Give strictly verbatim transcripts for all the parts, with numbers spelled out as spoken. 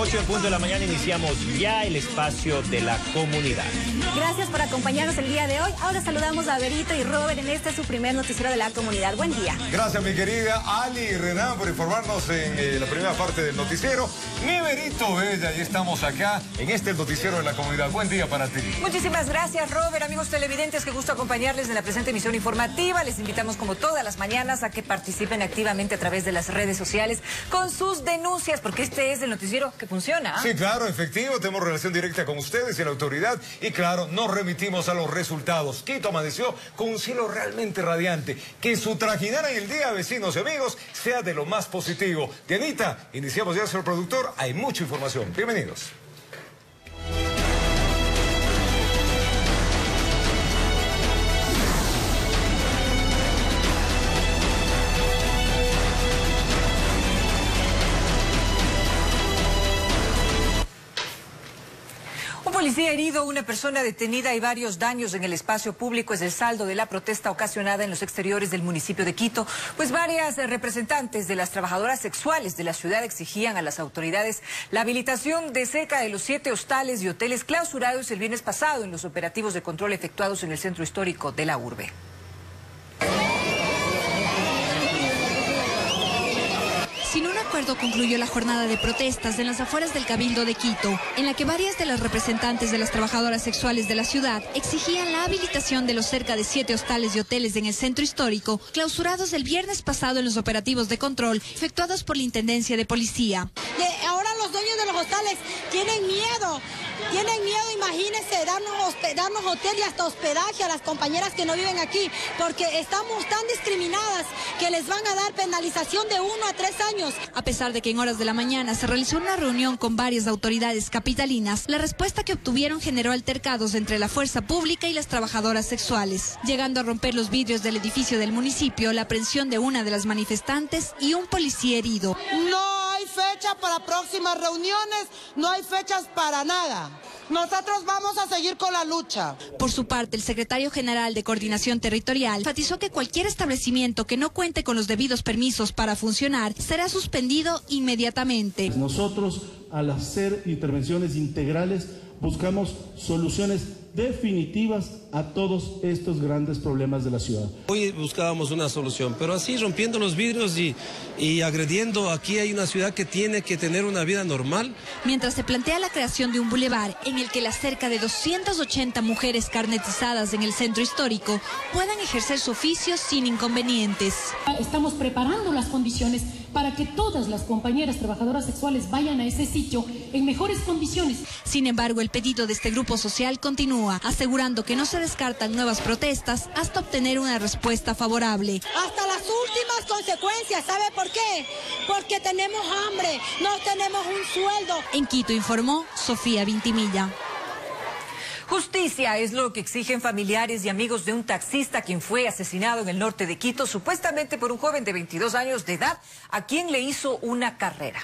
ocho en punto de la mañana iniciamos ya el espacio de la comunidad. Gracias por acompañarnos el día de hoy. Ahora saludamos a Berito y Robert en este su primer noticiero de la comunidad. Buen día. Gracias, mi querida Ali y Renan, por informarnos en eh, la primera parte del noticiero. Mi Berito Bella, y estamos acá en este el noticiero de la comunidad. Buen día para ti. Muchísimas gracias, Robert. Amigos televidentes, qué gusto acompañarles en la presente emisión informativa. Les invitamos como todas las mañanas a que participen activamente a través de las redes sociales con sus denuncias, porque este es el noticiero que funciona. Sí, claro, efectivo. Tenemos relación directa con ustedes y la autoridad. Y claro, nos remitimos a los resultados. Quito amaneció con un cielo realmente radiante. Que su trajinera en el día, vecinos y amigos, sea de lo más positivo. Dianita, iniciamos ya, señor productor. Hay mucha información. Bienvenidos. Policía herido, una persona detenida y varios daños en el espacio público es el saldo de la protesta ocasionada en los exteriores del municipio de Quito, pues varias representantes de las trabajadoras sexuales de la ciudad exigían a las autoridades la habilitación de cerca de los siete hostales y hoteles clausurados el viernes pasado en los operativos de control efectuados en el centro histórico de la urbe. Sin un acuerdo concluyó la jornada de protestas en las afueras del Cabildo de Quito, en la que varias de las representantes de las trabajadoras sexuales de la ciudad exigían la habilitación de los cerca de siete hostales y hoteles en el centro histórico, clausurados el viernes pasado en los operativos de control efectuados por la Intendencia de Policía. De ahora los dueños de los hostales tienen miedo, tienen miedo, imagínense, darnos, darnos hotel y hasta hospedaje a las compañeras que no viven aquí, porque estamos tan discriminadas que les van a dar penalización de uno a tres años. A pesar de que en horas de la mañana se realizó una reunión con varias autoridades capitalinas, la respuesta que obtuvieron generó altercados entre la fuerza pública y las trabajadoras sexuales, llegando a romper los vidrios del edificio del municipio, la aprehensión de una de las manifestantes y un policía herido. No hay fecha para próximas reuniones, no hay fechas para nada. Nosotros vamos a seguir con la lucha. Por su parte, el secretario general de Coordinación Territorial enfatizó que cualquier establecimiento que no cuente con los debidos permisos para funcionar será suspendido inmediatamente. Nosotros, al hacer intervenciones integrales, buscamos soluciones definitivas a todos estos grandes problemas de la ciudad. Hoy buscábamos una solución, pero así rompiendo los vidrios y, y agrediendo, aquí hay una ciudad que tiene que tener una vida normal. Mientras se plantea la creación de un bulevar en el que las cerca de doscientas ochenta mujeres carnetizadas en el centro histórico puedan ejercer su oficio sin inconvenientes. Estamos preparando las condiciones para que todas las compañeras trabajadoras sexuales vayan a ese sitio en mejores condiciones. Sin embargo, el pedido de este grupo social continúa, asegurando que no se descartan nuevas protestas hasta obtener una respuesta favorable. Hasta las últimas consecuencias, ¿sabe por qué? Porque tenemos hambre, no tenemos un sueldo. En Quito informó Sofía Vintimilla. Justicia es lo que exigen familiares y amigos de un taxista quien fue asesinado en el norte de Quito, supuestamente por un joven de veintidós años de edad, a quien le hizo una carrera.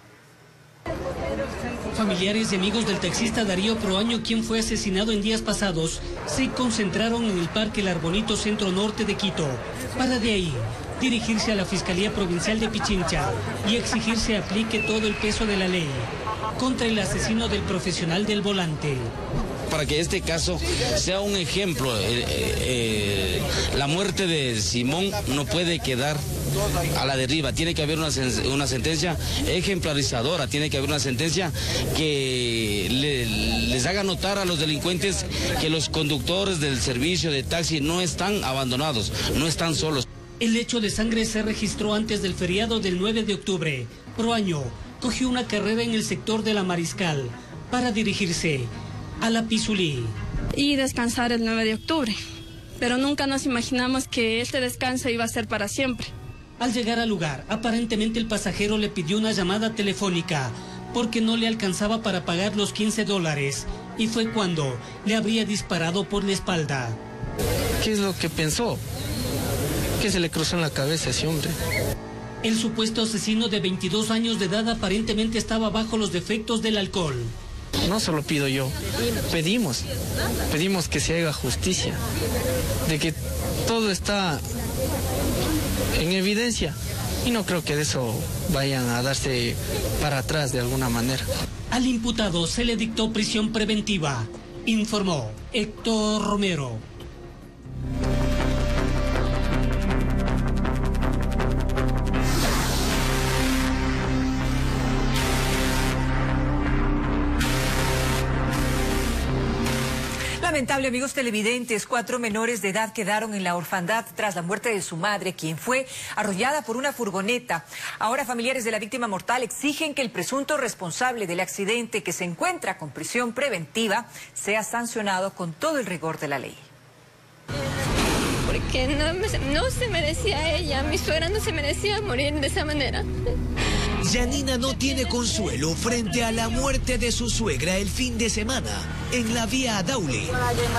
Familiares y amigos del taxista Darío Proaño, quien fue asesinado en días pasados, se concentraron en el Parque El Arbolito, centro norte de Quito, para de ahí dirigirse a la Fiscalía Provincial de Pichincha y exigir se aplique todo el peso de la ley contra el asesino del profesional del volante. Para que este caso sea un ejemplo, eh, eh, la muerte de Simón no puede quedar a la deriva, tiene que haber una, una sentencia ejemplarizadora, tiene que haber una sentencia que le, les haga notar a los delincuentes que los conductores del servicio de taxi no están abandonados, no están solos. El hecho de sangre se registró antes del feriado del nueve de octubre. Proaño cogió una carrera en el sector de la Mariscal para dirigirse a la Pizulí. Y descansar el nueve de octubre, pero nunca nos imaginamos que este descanso iba a ser para siempre. Al llegar al lugar, aparentemente el pasajero le pidió una llamada telefónica porque no le alcanzaba para pagar los quince dólares y fue cuando le habría disparado por la espalda. ¿Qué es lo que pensó? ¿Qué se le cruzó en la cabeza a ese hombre? El supuesto asesino de veintidós años de edad aparentemente estaba bajo los defectos del alcohol. No solo pido yo, pedimos, pedimos que se haga justicia, de que todo está en evidencia y no creo que de eso vayan a darse para atrás de alguna manera. Al imputado se le dictó prisión preventiva, informó Héctor Romero. Lamentable, amigos televidentes, cuatro menores de edad quedaron en la orfandad tras la muerte de su madre, quien fue arrollada por una furgoneta. Ahora familiares de la víctima mortal exigen que el presunto responsable del accidente, que se encuentra con prisión preventiva, sea sancionado con todo el rigor de la ley. Porque no, no se merecía ella, mi suegra no se merecía morir de esa manera. Yanina no tiene consuelo frente a la muerte de su suegra el fin de semana en la vía Daule.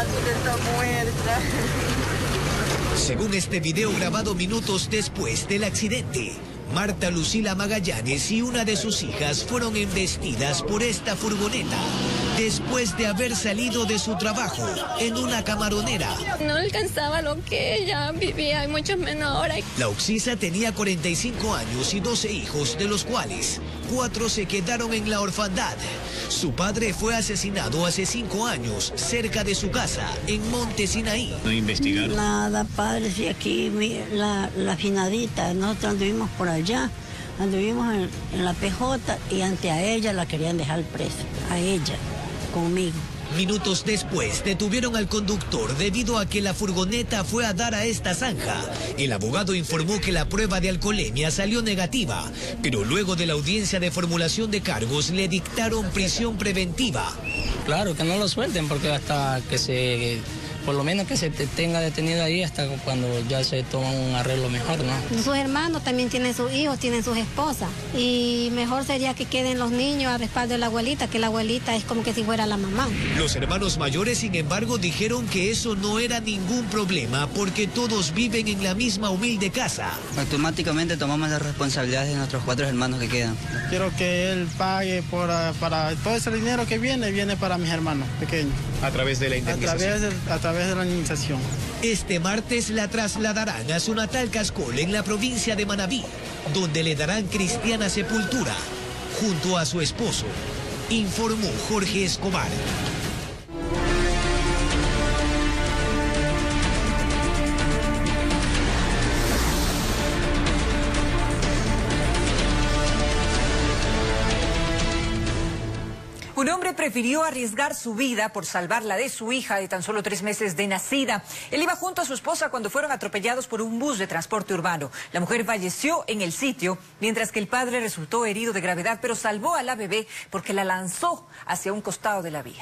Según este video grabado minutos después del accidente, Marta Lucila Magallanes y una de sus hijas fueron embestidas por esta furgoneta después de haber salido de su trabajo en una camaronera. No alcanzaba lo que ella vivía, y mucho menos ahora. La occisa tenía cuarenta y cinco años y doce hijos, de los cuales cuatro se quedaron en la orfandad. Su padre fue asesinado hace cinco años cerca de su casa en Monte Sinaí. ¿No investigaron? Nada, padre, si aquí mi, la, la finadita, nosotros anduvimos por allá, anduvimos en, en la P J y ante a ella la querían dejar presa, a ella, conmigo. Minutos después detuvieron al conductor debido a que la furgoneta fue a dar a esta zanja. El abogado informó que la prueba de alcoholemia salió negativa, pero luego de la audiencia de formulación de cargos le dictaron prisión preventiva. Claro, que no lo suelten porque hasta que se... por lo menos que se tenga detenido ahí hasta cuando ya se toma un arreglo mejor, ¿no? Sus hermanos también tienen sus hijos, tienen sus esposas. Y mejor sería que queden los niños a respaldo de la abuelita, que la abuelita es como que si fuera la mamá. Los hermanos mayores, sin embargo, dijeron que eso no era ningún problema porque todos viven en la misma humilde casa. Automáticamente tomamos las responsabilidades de nuestros cuatro hermanos que quedan. Quiero que él pague por, para todo ese dinero que viene, viene para mis hermanos pequeños. A través de la indemnización. A través de, a través de la indemnización. Este martes la trasladarán a su natal Cascol en la provincia de Manabí, donde le darán cristiana sepultura junto a su esposo, informó Jorge Escobar. Un hombre prefirió arriesgar su vida por salvar la de su hija de tan solo tres meses de nacida. Él iba junto a su esposa cuando fueron atropellados por un bus de transporte urbano. La mujer falleció en el sitio, mientras que el padre resultó herido de gravedad, pero salvó a la bebé porque la lanzó hacia un costado de la vía.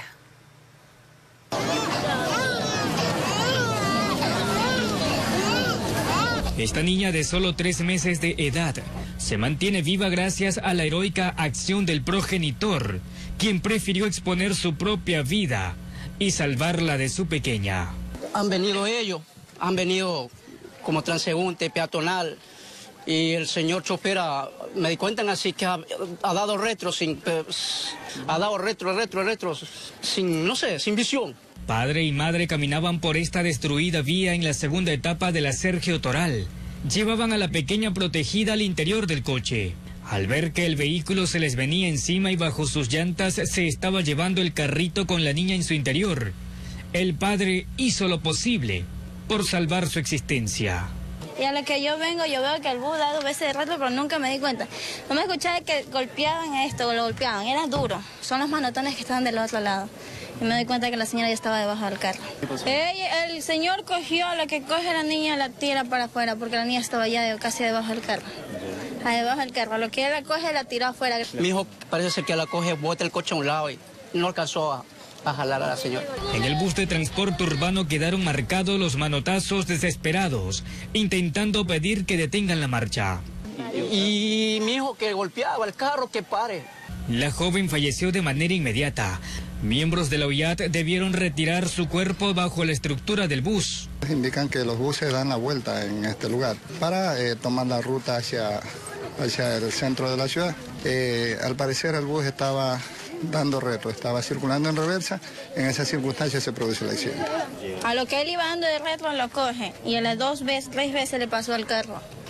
Esta niña de solo tres meses de edad se mantiene viva gracias a la heroica acción del progenitor, quien prefirió exponer su propia vida y salvarla de su pequeña. Han venido ellos, han venido como transeúnte, peatonal, y el señor chofer, me di cuenta así que ha, ha dado retro, sin, ha dado retro, retro, retro, sin, no sé, sin visión. Padre y madre caminaban por esta destruida vía en la segunda etapa de la Sergio Toral. Llevaban a la pequeña protegida al interior del coche. Al ver que el vehículo se les venía encima y bajo sus llantas se estaba llevando el carrito con la niña en su interior, el padre hizo lo posible por salvar su existencia. Y a lo que yo vengo, yo veo que el bus da dos veces de retro, pero nunca me di cuenta. No me escuchaba que golpeaban a esto, lo golpeaban, era duro. Son los manotones que estaban del otro lado. Y me doy cuenta que la señora ya estaba debajo del carro. Ella, el señor cogió a lo que coge la niña y la tira para afuera, porque la niña estaba ya de, casi debajo del carro. A debajo del carro. Lo que él la coge, la tiró afuera. Mi hijo parece ser que la coge, bota el coche a un lado y no alcanzó a, a jalar a la señora. En el bus de transporte urbano quedaron marcados los manotazos desesperados, intentando pedir que detengan la marcha. Y, y mi hijo que golpeaba el carro, que pare. La joven falleció de manera inmediata. Miembros de la O I A T debieron retirar su cuerpo bajo la estructura del bus. Indican que los buses dan la vuelta en este lugar para eh, tomar la ruta hacia, hacia el centro de la ciudad. Eh, al parecer el bus estaba dando retro, estaba circulando en reversa. En esa circunstancia se produce el accidente. A lo que él iba dando de retro lo coge y a las dos veces, tres veces le pasó al carro.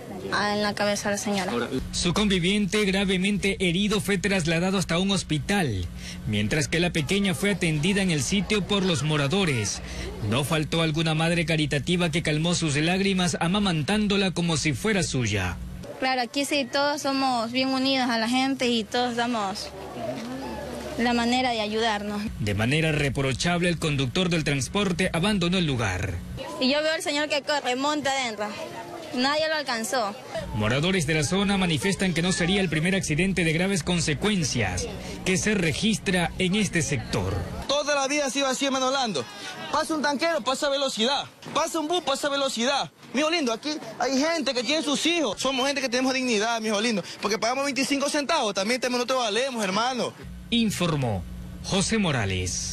en la cabeza a la señora. Su conviviente, gravemente herido, fue trasladado hasta un hospital, mientras que la pequeña fue atendida en el sitio por los moradores. No faltó alguna madre caritativa que calmó sus lágrimas amamantándola como si fuera suya. Claro, aquí sí todos somos bien unidos a la gente y todos damos la manera de ayudarnos. De manera reprochable, el conductor del transporte abandonó el lugar. Y yo veo al señor que corre, monta adentro. Nadie lo alcanzó. Moradores de la zona manifiestan que no sería el primer accidente de graves consecuencias que se registra en este sector. Toda la vida ha sido así, hermano Orlando. Pasa un tanquero, pasa a velocidad. Pasa un bus, pasa a velocidad. Mijo lindo, aquí hay gente que tiene sus hijos. Somos gente que tenemos dignidad, mijo lindo. Porque pagamos veinticinco centavos, también nosotros valemos, hermano. Informó José Morales.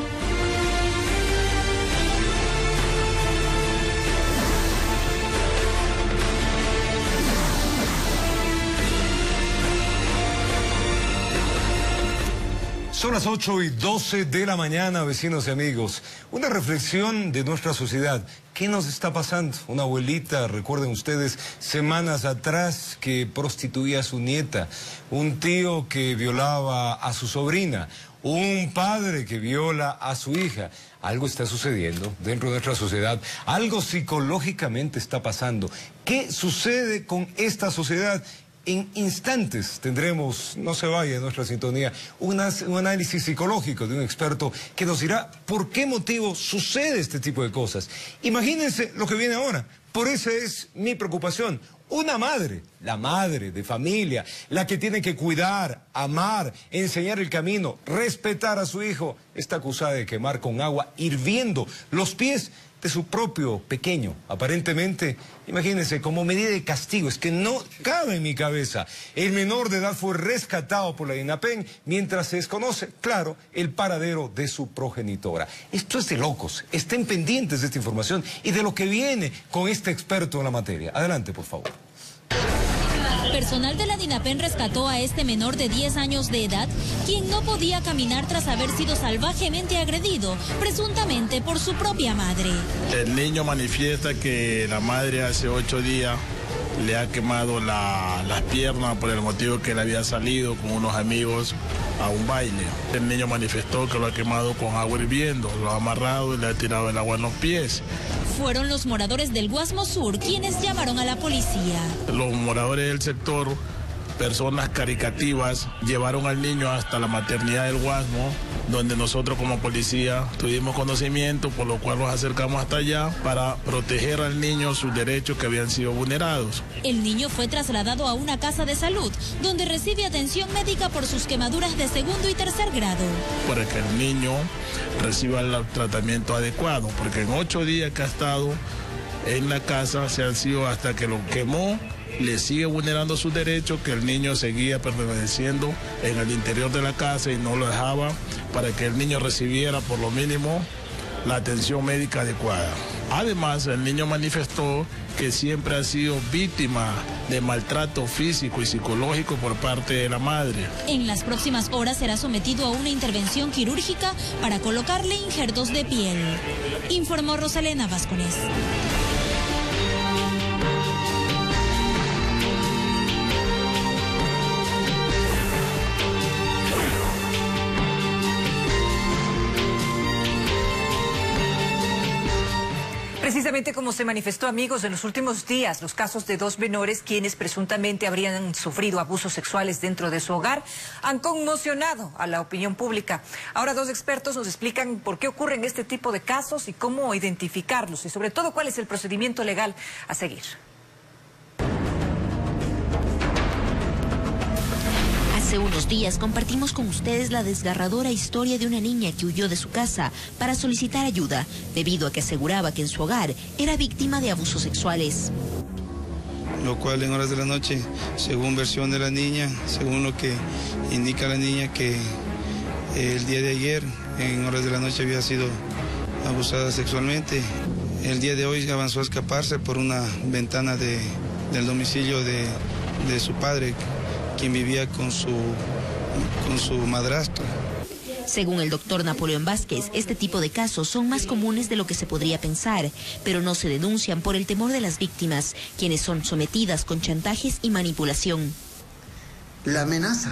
Son las ocho y doce de la mañana, vecinos y amigos. Una reflexión de nuestra sociedad. ¿Qué nos está pasando? Una abuelita, recuerden ustedes, semanas atrás que prostituía a su nieta. Un tío que violaba a su sobrina. Un padre que viola a su hija. Algo está sucediendo dentro de nuestra sociedad. Algo psicológicamente está pasando. ¿Qué sucede con esta sociedad? En instantes tendremos, no se vaya de nuestra sintonía, una, un análisis psicológico de un experto que nos dirá por qué motivo sucede este tipo de cosas. Imagínense lo que viene ahora. Por eso es mi preocupación. Una madre, la madre de familia, la que tiene que cuidar, amar, enseñar el camino, respetar a su hijo, está acusada de quemar con agua hirviendo los pies de su propio pequeño. Aparentemente, imagínense, como medida de castigo, es que no cabe en mi cabeza. El menor de edad fue rescatado por la INAPEN mientras se desconoce, claro, el paradero de su progenitora. Esto es de locos. Estén pendientes de esta información y de lo que viene con este experto en la materia. Adelante, por favor. Personal de la DINAPEN rescató a este menor de diez años de edad, quien no podía caminar tras haber sido salvajemente agredido, presuntamente por su propia madre. El niño manifiesta que la madre hace ocho días le ha quemado la, las piernas por el motivo que él había salido con unos amigos a un baile. El niño manifestó que lo ha quemado con agua hirviendo, lo ha amarrado y le ha tirado el agua en los pies. Fueron los moradores del Guasmo Sur quienes llamaron a la policía. Los moradores del sector, personas caricativas, llevaron al niño hasta la maternidad del Guasmo, donde nosotros como policía tuvimos conocimiento, por lo cual nos acercamos hasta allá para proteger al niño sus derechos que habían sido vulnerados. El niño fue trasladado a una casa de salud, donde recibe atención médica por sus quemaduras de segundo y tercer grado. Para que el niño reciba el tratamiento adecuado, porque en ocho días que ha estado en la casa se han sido hasta que lo quemó, le sigue vulnerando sus derechos, que el niño seguía permaneciendo en el interior de la casa y no lo dejaba para que el niño recibiera por lo mínimo la atención médica adecuada. Además, el niño manifestó que siempre ha sido víctima de maltrato físico y psicológico por parte de la madre. En las próximas horas será sometido a una intervención quirúrgica para colocarle injertos de piel, informó Rosalena Vázquez. Precisamente como se manifestó, amigos, en los últimos días, los casos de dos menores quienes presuntamente habrían sufrido abusos sexuales dentro de su hogar han conmocionado a la opinión pública. Ahora dos expertos nos explican por qué ocurren este tipo de casos y cómo identificarlos y sobre todo cuál es el procedimiento legal a seguir. Hace unos días compartimos con ustedes la desgarradora historia de una niña que huyó de su casa para solicitar ayuda, debido a que aseguraba que en su hogar era víctima de abusos sexuales. Lo cual en horas de la noche, según versión de la niña, según lo que indica la niña, que el día de ayer, en horas de la noche, había sido abusada sexualmente. El día de hoy avanzó a escaparse por una ventana de, del domicilio de, de su padre, quien vivía con su, con su madrastra. Según el doctor Napoleón Vázquez, este tipo de casos son más comunes de lo que se podría pensar, pero no se denuncian por el temor de las víctimas, quienes son sometidas con chantajes y manipulación. La amenaza.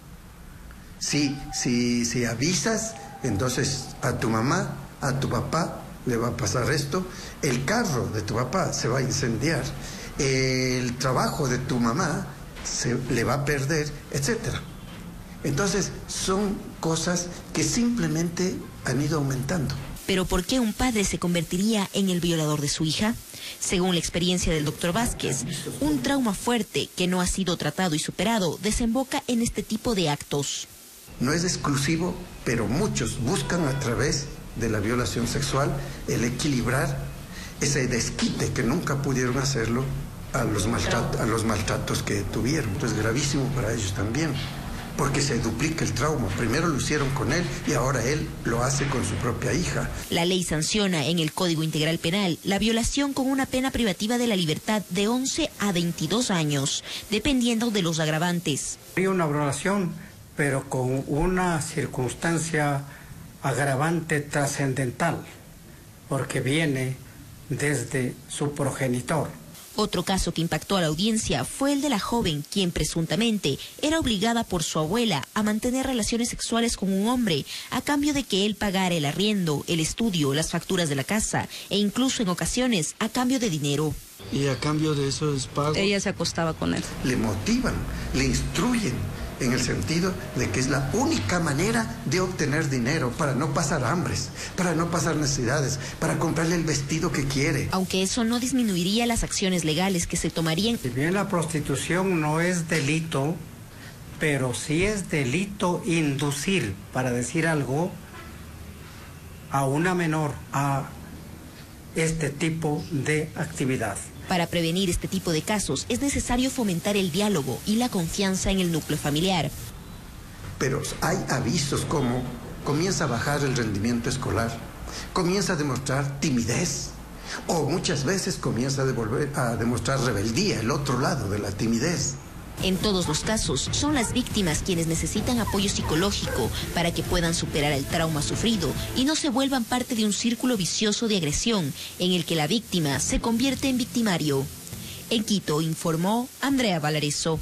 Si, si, si avisas, entonces a tu mamá, a tu papá le va a pasar esto, el carro de tu papá se va a incendiar, el trabajo de tu mamá se le va a perder, etcétera. Entonces son cosas que simplemente han ido aumentando. ¿Pero por qué un padre se convertiría en el violador de su hija? Según la experiencia del doctor Vázquez, un trauma fuerte que no ha sido tratado y superado desemboca en este tipo de actos. No es exclusivo, pero muchos buscan a través de la violación sexual el equilibrar ese desquite que nunca pudieron hacerlo a los, maltrat- a los maltratos que tuvieron. Es gravísimo para ellos también, porque se duplica el trauma. Primero lo hicieron con él y ahora él lo hace con su propia hija. La ley sanciona en el Código Integral Penal la violación con una pena privativa de la libertad de once a veintidós años, dependiendo de los agravantes. Hay una violación, pero con una circunstancia agravante trascendental, porque viene desde su progenitor. Otro caso que impactó a la audiencia fue el de la joven, quien presuntamente era obligada por su abuela a mantener relaciones sexuales con un hombre a cambio de que él pagara el arriendo, el estudio, las facturas de la casa e incluso en ocasiones a cambio de dinero. Y a cambio de esos pagos... Ella se acostaba con él. Le motivan, le instruyen, en el sentido de que es la única manera de obtener dinero para no pasar hambres, para no pasar necesidades, para comprarle el vestido que quiere. Aunque eso no disminuiría las acciones legales que se tomarían. Si bien la prostitución no es delito, pero sí es delito inducir, para decir algo, a una menor a este tipo de actividad. Para prevenir este tipo de casos es necesario fomentar el diálogo y la confianza en el núcleo familiar. Pero hay avisos como comienza a bajar el rendimiento escolar, comienza a demostrar timidez o muchas veces comienza a, devolver, a demostrar rebeldía, el otro lado de la timidez. En todos los casos, son las víctimas quienes necesitan apoyo psicológico para que puedan superar el trauma sufrido y no se vuelvan parte de un círculo vicioso de agresión en el que la víctima se convierte en victimario. En Quito, informó Andrea Valareso.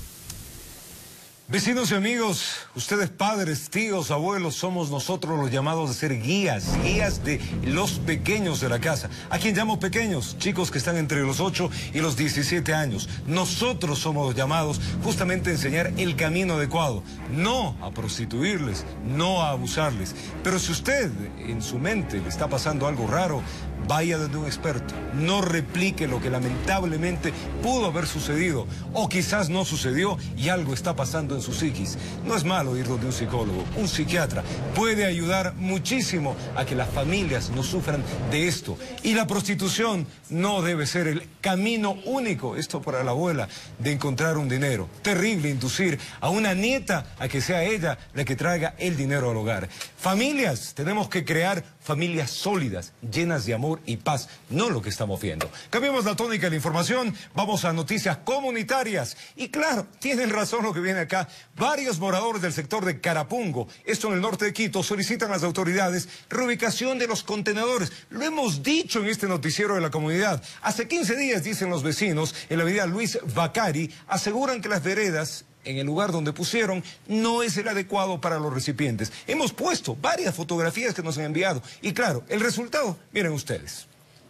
Vecinos y amigos, ustedes padres, tíos, abuelos, somos nosotros los llamados a ser guías, guías de los pequeños de la casa. ¿A quién llamo pequeños? Chicos que están entre los ocho y los diecisiete años. Nosotros somos los llamados justamente a enseñar el camino adecuado, no a prostituirles, no a abusarles. Pero si usted en su mente le está pasando algo raro, vaya donde un experto, no replique lo que lamentablemente pudo haber sucedido o quizás no sucedió y algo está pasando en su psiquis. No es malo ir donde un psicólogo, un psiquiatra, puede ayudar muchísimo a que las familias no sufran de esto. Y la prostitución no debe ser el camino único, esto para la abuela, de encontrar un dinero. Terrible inducir a una nieta a que sea ella la que traiga el dinero al hogar. Familias, tenemos que crear familias sólidas, llenas de amor y paz, no lo que estamos viendo. Cambiemos la tónica de la información, vamos a noticias comunitarias. Y claro, tienen razón lo que viene acá. Varios moradores del sector de Carapungo, esto en el norte de Quito, solicitan a las autoridades reubicación de los contenedores. Lo hemos dicho en este noticiero de la comunidad. Hace quince días, dicen los vecinos, en la avenida Luis Bacari, aseguran que las veredas en el lugar donde pusieron no es el adecuado para los recipientes. Hemos puesto varias fotografías que nos han enviado y claro, el resultado, miren ustedes.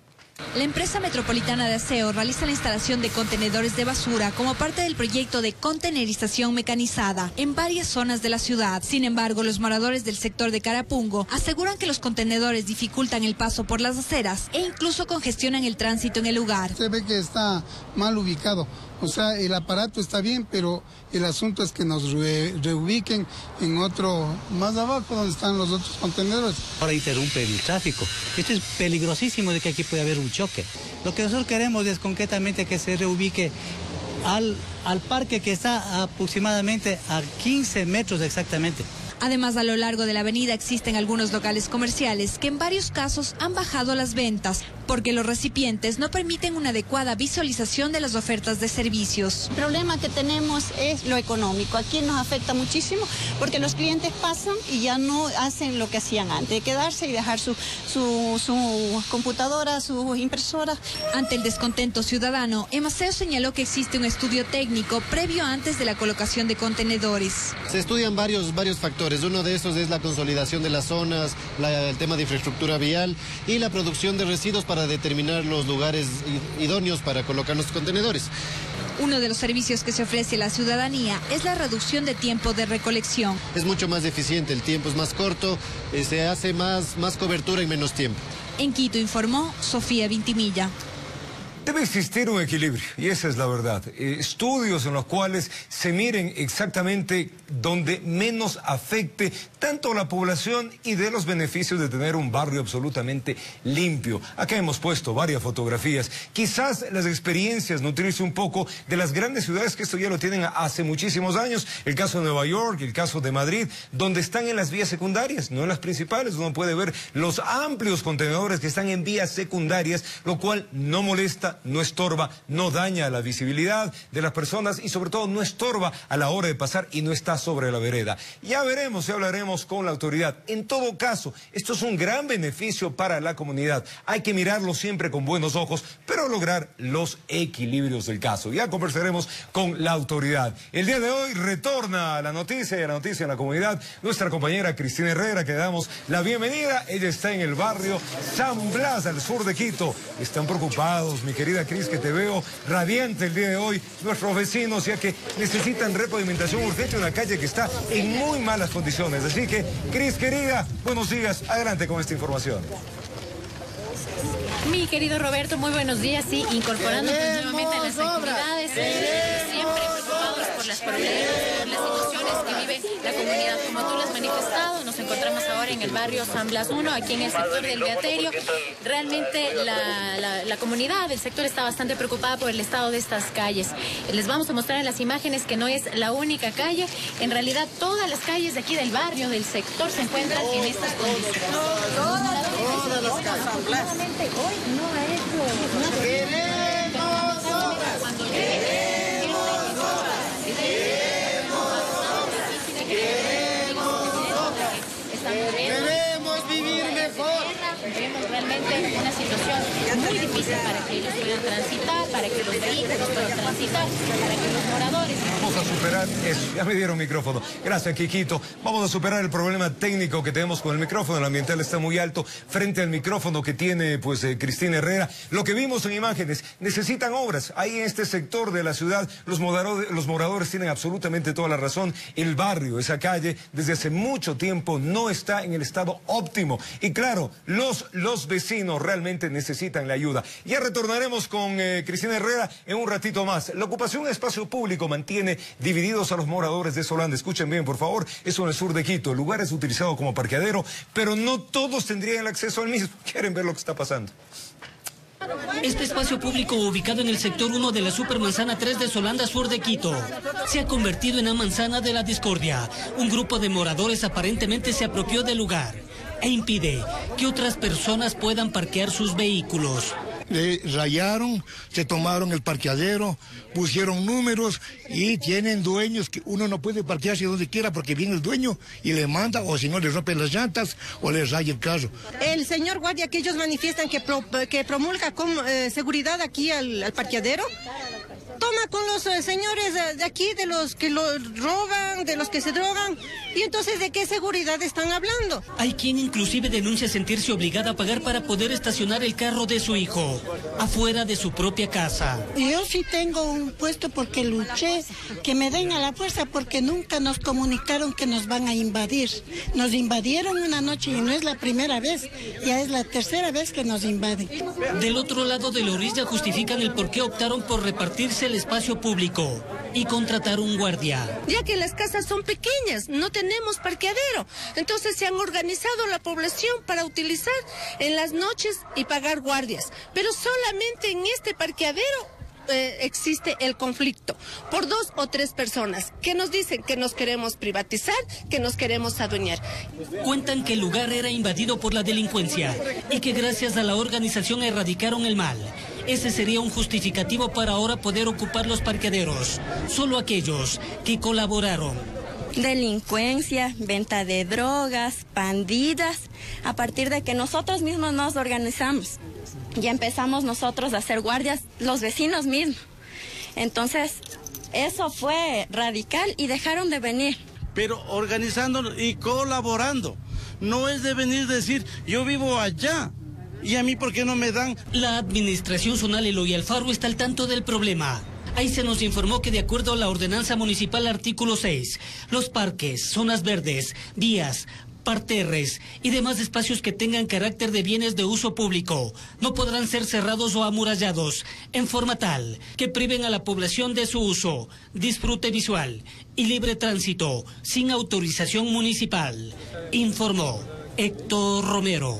La empresa metropolitana de aseo realiza la instalación de contenedores de basura como parte del proyecto de contenerización mecanizada en varias zonas de la ciudad. Sin embargo, los moradores del sector de Carapungo aseguran que los contenedores dificultan el paso por las aceras e incluso congestionan el tránsito en el lugar. Se ve que está mal ubicado. O sea, el aparato está bien, pero el asunto es que nos re reubiquen en otro, más abajo donde están los otros contenedores. Ahora interrumpe el tráfico. Esto es peligrosísimo de que aquí puede haber un choque. Lo que nosotros queremos es concretamente que se reubique al, al parque que está aproximadamente a quince metros exactamente. Además, a lo largo de la avenida existen algunos locales comerciales que en varios casos han bajado las ventas, porque los recipientes no permiten una adecuada visualización de las ofertas de servicios. El problema que tenemos es lo económico. Aquí nos afecta muchísimo porque los clientes pasan y ya no hacen lo que hacían antes, de quedarse y dejar su, su, su computadora, su impresora. Ante el descontento ciudadano, Emaceo señaló que existe un estudio técnico previo antes de la colocación de contenedores. Se estudian varios, varios factores. Uno de esos es la consolidación de las zonas, la, el tema de infraestructura vial y la producción de residuos para determinar los lugares idóneos para colocar los contenedores. Uno de los servicios que se ofrece a la ciudadanía es la reducción de tiempo de recolección. Es mucho más eficiente, el tiempo es más corto, eh, se hace más, más cobertura en menos tiempo. En Quito informó Sofía Vintimilla. Debe existir un equilibrio, y esa es la verdad. Eh, estudios en los cuales se miren exactamente donde menos afecte tanto a la población y de los beneficios de tener un barrio absolutamente limpio. Acá hemos puesto varias fotografías. Quizás las experiencias nutrirse un poco de las grandes ciudades que esto ya lo tienen hace muchísimos años. El caso de Nueva York, el caso de Madrid, donde están en las vías secundarias, no en las principales. Uno puede ver los amplios contenedores que están en vías secundarias, lo cual no molesta, no estorba, no daña la visibilidad de las personas y sobre todo no estorba a la hora de pasar y no está sobre la vereda. Ya veremos y hablaremos con la autoridad. En todo caso, esto es un gran beneficio para la comunidad. Hay que mirarlo siempre con buenos ojos, pero lograr los equilibrios del caso. Ya conversaremos con la autoridad. El día de hoy retorna a la noticia y a la noticia en la comunidad nuestra compañera Cristina Herrera, que le damos la bienvenida. Ella está en el barrio San Blas, al sur de Quito. Están preocupados, mi querida Cris, que te veo radiante el día de hoy. Nuestros vecinos, ya que necesitan repavimentación urgente, una calle que está en muy malas condiciones. Así que, Cris, querida, buenos días. Adelante con esta información. Mi querido Roberto, muy buenos días. Sí, incorporando pues, nuevamente a las actividades, siempre preocupados por las problemas, por las situaciones que vive la comunidad. Como tú lo has manifestado, nos encontramos ahora en el barrio San Blas uno, aquí en el sector del Beaterio. Realmente la, la, la comunidad, el sector está bastante preocupada por el estado de estas calles. Les vamos a mostrar en las imágenes que no es la única calle. En realidad, todas las calles de aquí del barrio, del sector, se encuentran en estas condiciones. Todas las calles. Hoy no ha hecho. Queremos obras. Cuando queremos obras. Queremos obras. Queremos vivir mejor. Vemos realmente una situación muy difícil para que ellos puedan transitar, para que los vehículos puedan transitar, para que los moradores... Vamos a superar eso. Ya me dieron micrófono. Gracias, Quiquito. Vamos a superar el problema técnico que tenemos con el micrófono. El ambiental está muy alto frente al micrófono que tiene pues eh, Cristina Herrera. Lo que vimos en imágenes, necesitan obras. Ahí en este sector de la ciudad, los moradores, los moradores tienen absolutamente toda la razón. El barrio, esa calle, desde hace mucho tiempo no está en el estado óptimo. Y claro, los, los vecinos realmente necesitan la ayuda. Ya retornaremos con eh, Cristina Herrera en un ratito más. La ocupación de espacio público mantiene divididos a los moradores de Solanda. Escuchen bien, por favor, eso en el sur de Quito. El lugar es utilizado como parqueadero, pero no todos tendrían el acceso al mismo. ¿Quieren ver lo que está pasando? Este espacio público ubicado en el sector uno de la Supermanzana tres de Solanda, sur de Quito, se ha convertido en la manzana de la discordia. Un grupo de moradores aparentemente se apropió del lugar e impide que otras personas puedan parquear sus vehículos. Le rayaron, se tomaron el parqueadero, pusieron números y tienen dueños que uno no puede parquearse donde quiera porque viene el dueño y le manda, o si no le rompe las llantas o le raya el carro. El señor guardia que ellos manifiestan que, pro, que promulga con eh, seguridad aquí al, al parqueadero, toma con los eh, señores de, de aquí, de los que lo roban, de los que se drogan, y entonces ¿de qué seguridad están hablando? Hay quien inclusive denuncia sentirse obligada a pagar para poder estacionar el carro de su hijo afuera de su propia casa. Yo sí tengo un puesto porque luché, que me den a la fuerza porque nunca nos comunicaron que nos van a invadir. Nos invadieron una noche y no es la primera vez, ya es la tercera vez que nos invaden. Del otro lado de la orilla justifican el por qué optaron por repartirse el espacio público y contratar un guardia. Ya que las casas son pequeñas, no tenemos parqueadero, entonces se han organizado la población para utilizar en las noches y pagar guardias, pero solamente en este parqueadero eh, existe el conflicto por dos o tres personas que nos dicen que nos queremos privatizar, que nos queremos adueñar. Cuentan que el lugar era invadido por la delincuencia y que gracias a la organización erradicaron el mal. Ese sería un justificativo para ahora poder ocupar los parqueaderos. Solo aquellos que colaboraron. Delincuencia, venta de drogas, bandidas, a partir de que nosotros mismos nos organizamos. Ya empezamos nosotros a hacer guardias, los vecinos mismos. Entonces, eso fue radical y dejaron de venir. Pero organizando y colaborando. No es de venir a decir, yo vivo allá. ¿Y a mí por qué no me dan? La administración zonal Eloy Alfaro está al tanto del problema. Ahí se nos informó que de acuerdo a la ordenanza municipal artículo seis, los parques, zonas verdes, vías, parterres y demás espacios que tengan carácter de bienes de uso público no podrán ser cerrados o amurallados en forma tal que priven a la población de su uso, disfrute visual y libre tránsito sin autorización municipal, informó Héctor Romero.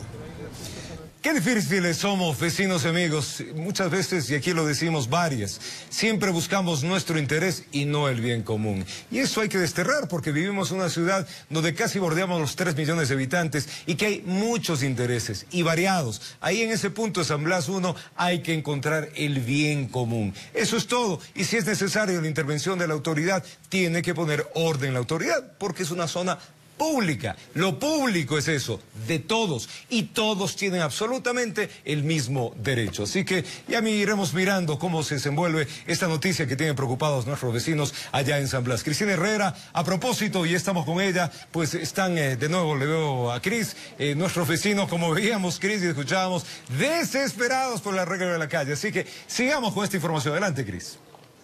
Qué difíciles somos, vecinos y amigos. Muchas veces, y aquí lo decimos varias, siempre buscamos nuestro interés y no el bien común. Y eso hay que desterrar porque vivimos en una ciudad donde casi bordeamos los tres millones de habitantes y que hay muchos intereses y variados. Ahí en ese punto de San Blas uno hay que encontrar el bien común. Eso es todo. Y si es necesario la intervención de la autoridad, tiene que poner orden la autoridad porque es una zona pública. Lo público es eso, de todos, y todos tienen absolutamente el mismo derecho. Así que ya iremos mirando cómo se desenvuelve esta noticia que tienen preocupados nuestros vecinos allá en San Blas. Cristina Herrera, a propósito, y estamos con ella, pues están eh, de nuevo, le veo a Cris, eh, nuestros vecinos, como veíamos, Cris, y escuchábamos, desesperados por la regla de la calle. Así que sigamos con esta información. Adelante, Cris.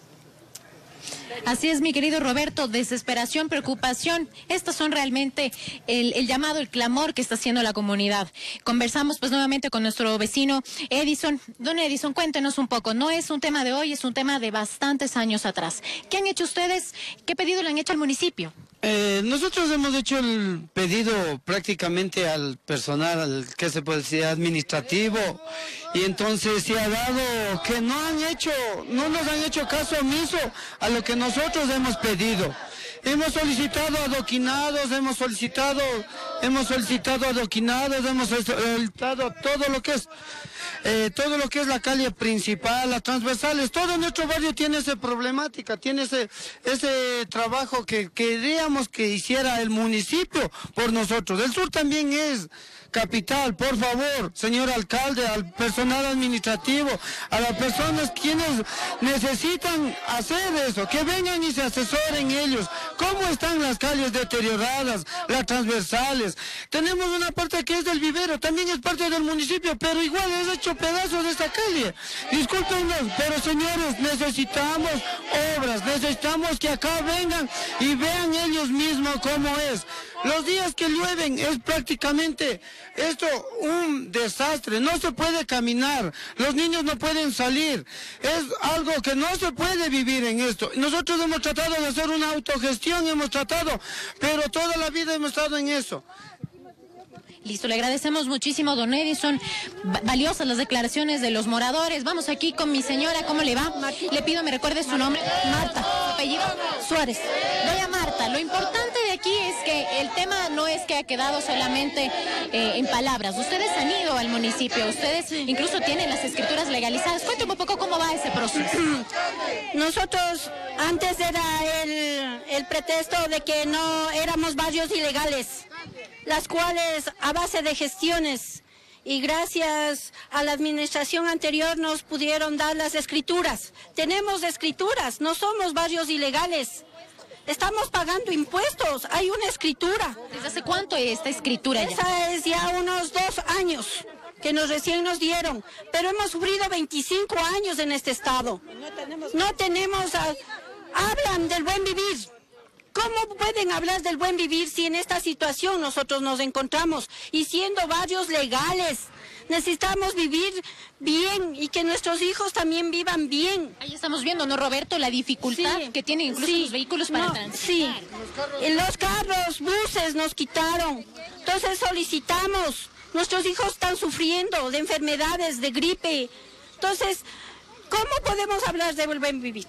Así es, mi querido Roberto, desesperación, preocupación. Estos son realmente el, el llamado, el clamor que está haciendo la comunidad. Conversamos pues nuevamente con nuestro vecino Edison. Don Edison, cuéntenos un poco. No es un tema de hoy, es un tema de bastantes años atrás. ¿Qué han hecho ustedes? ¿Qué pedido le han hecho al municipio? Eh, nosotros hemos hecho el pedido prácticamente al personal, al que se puede decir administrativo, y entonces se ha dado que no han hecho, no nos han hecho caso omiso a lo que nosotros hemos pedido. Hemos solicitado adoquinados, hemos solicitado, hemos solicitado adoquinados, hemos solicitado todo lo que es, eh, todo lo que es la calle principal, las transversales. Todo nuestro barrio tiene esa problemática, tiene ese, ese trabajo que queríamos que hiciera el municipio por nosotros. El sur también es capital, por favor, señor alcalde, al personal administrativo, a las personas quienes necesitan hacer eso, que vengan y se asesoren ellos. ¿Cómo están las calles deterioradas, las transversales? Tenemos una parte que es del vivero, también es parte del municipio, pero igual es hecho pedazos de esta calle. Discúlpenos, pero señores, necesitamos obras, necesitamos que acá vengan y vean ellos mismos cómo es. Los días que llueven es prácticamente esto un desastre, no se puede caminar, los niños no pueden salir, es algo que no se puede vivir en esto. Nosotros hemos tratado de hacer una autogestión, hemos tratado, pero toda la vida hemos estado en eso. Listo, le agradecemos muchísimo, don Edison. Valiosas las declaraciones de los moradores. Vamos aquí con mi señora, ¿cómo le va? Le pido me recuerde su nombre. Marta. ¿Su apellido? Suárez. Doña Marta, lo importante de aquí es que el tema no es que ha quedado solamente eh, en palabras. Ustedes han ido al municipio, ustedes incluso tienen las escrituras legalizadas. Cuéntame un poco cómo va ese proceso. Nosotros antes era el, el pretexto de que no éramos barrios ilegales, las cuales a base de gestiones y gracias a la administración anterior nos pudieron dar las escrituras. Tenemos escrituras, no somos barrios ilegales. Estamos pagando impuestos, hay una escritura. ¿Desde hace cuánto esta escritura? Esa es ya unos dos años que nos recién nos dieron, pero hemos sufrido veinticinco años en este estado. No tenemos, a, hablan del buen vivir. ¿Cómo pueden hablar del buen vivir si en esta situación nosotros nos encontramos y siendo barrios legales? Necesitamos vivir bien y que nuestros hijos también vivan bien. Ahí estamos viendo, ¿no, Roberto? La dificultad sí, que tienen incluso sí, los vehículos para no, transitar. Sí, los carros, buses nos quitaron. Entonces solicitamos, nuestros hijos están sufriendo de enfermedades, de gripe. Entonces ¿Cómo podemos hablar de buen vivir?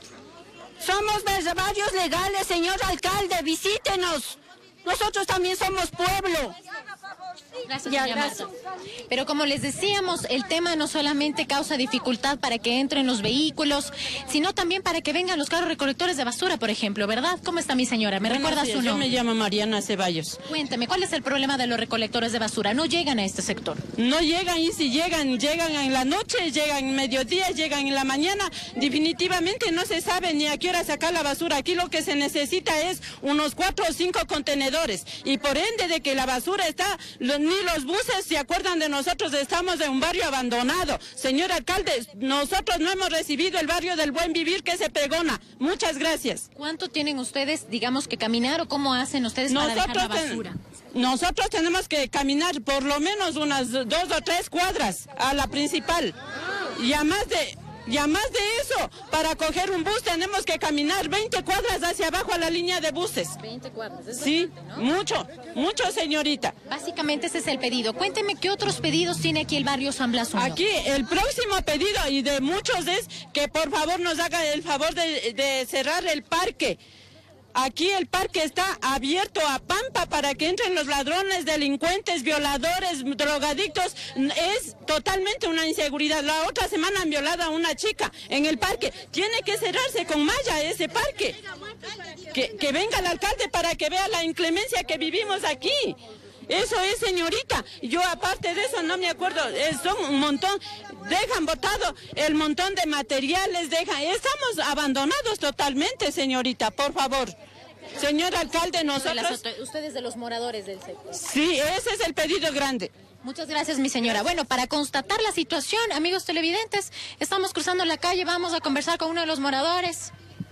Somos barrios legales, señor alcalde, visítenos. Nosotros también somos pueblo. Gracias, ya, gracias. Pero como les decíamos, el tema no solamente causa dificultad para que entren los vehículos, sino también para que vengan los carros recolectores de basura, por ejemplo, ¿verdad? ¿Cómo está mi señora? ¿Me Buenos recuerda días, su nombre? Yo me llamo Mariana Ceballos. Cuénteme, ¿cuál es el problema de los recolectores de basura? ¿No llegan a este sector? No llegan, y si llegan, llegan en la noche, llegan en mediodía, llegan en la mañana. Definitivamente no se sabe ni a qué hora sacar la basura. Aquí lo que se necesita es unos cuatro o cinco contenedores. Y por ende de que la basura está, lo, ni los buses se acuerdan de nosotros, estamos en un barrio abandonado. Señor alcalde, nosotros no hemos recibido el barrio del Buen Vivir que se pregona. Muchas gracias. ¿Cuánto tienen ustedes, digamos, que caminar o cómo hacen ustedes nosotros para dejar la basura? Ten, nosotros tenemos que caminar por lo menos unas dos o tres cuadras a la principal. Y a más de... Y a más de eso, para coger un bus tenemos que caminar veinte cuadras hacia abajo a la línea de buses. veinte cuadras, es sí, bastante, ¿no? mucho, mucho, señorita. Básicamente ese es el pedido. Cuénteme qué otros pedidos tiene aquí el barrio San Blas uno. Aquí el próximo pedido, y de muchos, es que por favor nos haga el favor de, de cerrar el parque. Aquí el parque está abierto a pampa para que entren los ladrones, delincuentes, violadores, drogadictos. Es totalmente una inseguridad. La otra semana han violado a una chica en el parque. Tiene que cerrarse con malla ese parque. Que, que venga el alcalde para que vea la inclemencia que vivimos aquí. Eso es, señorita. Yo aparte de eso no me acuerdo, son un montón, dejan botado el montón de materiales, dejan, estamos abandonados totalmente, señorita, por favor. Señor alcalde, nosotros... Ustedes de los moradores del sector. Sí, ese es el pedido grande. Muchas gracias, mi señora. Bueno, para constatar la situación, amigos televidentes, estamos cruzando la calle, vamos a conversar con uno de los moradores.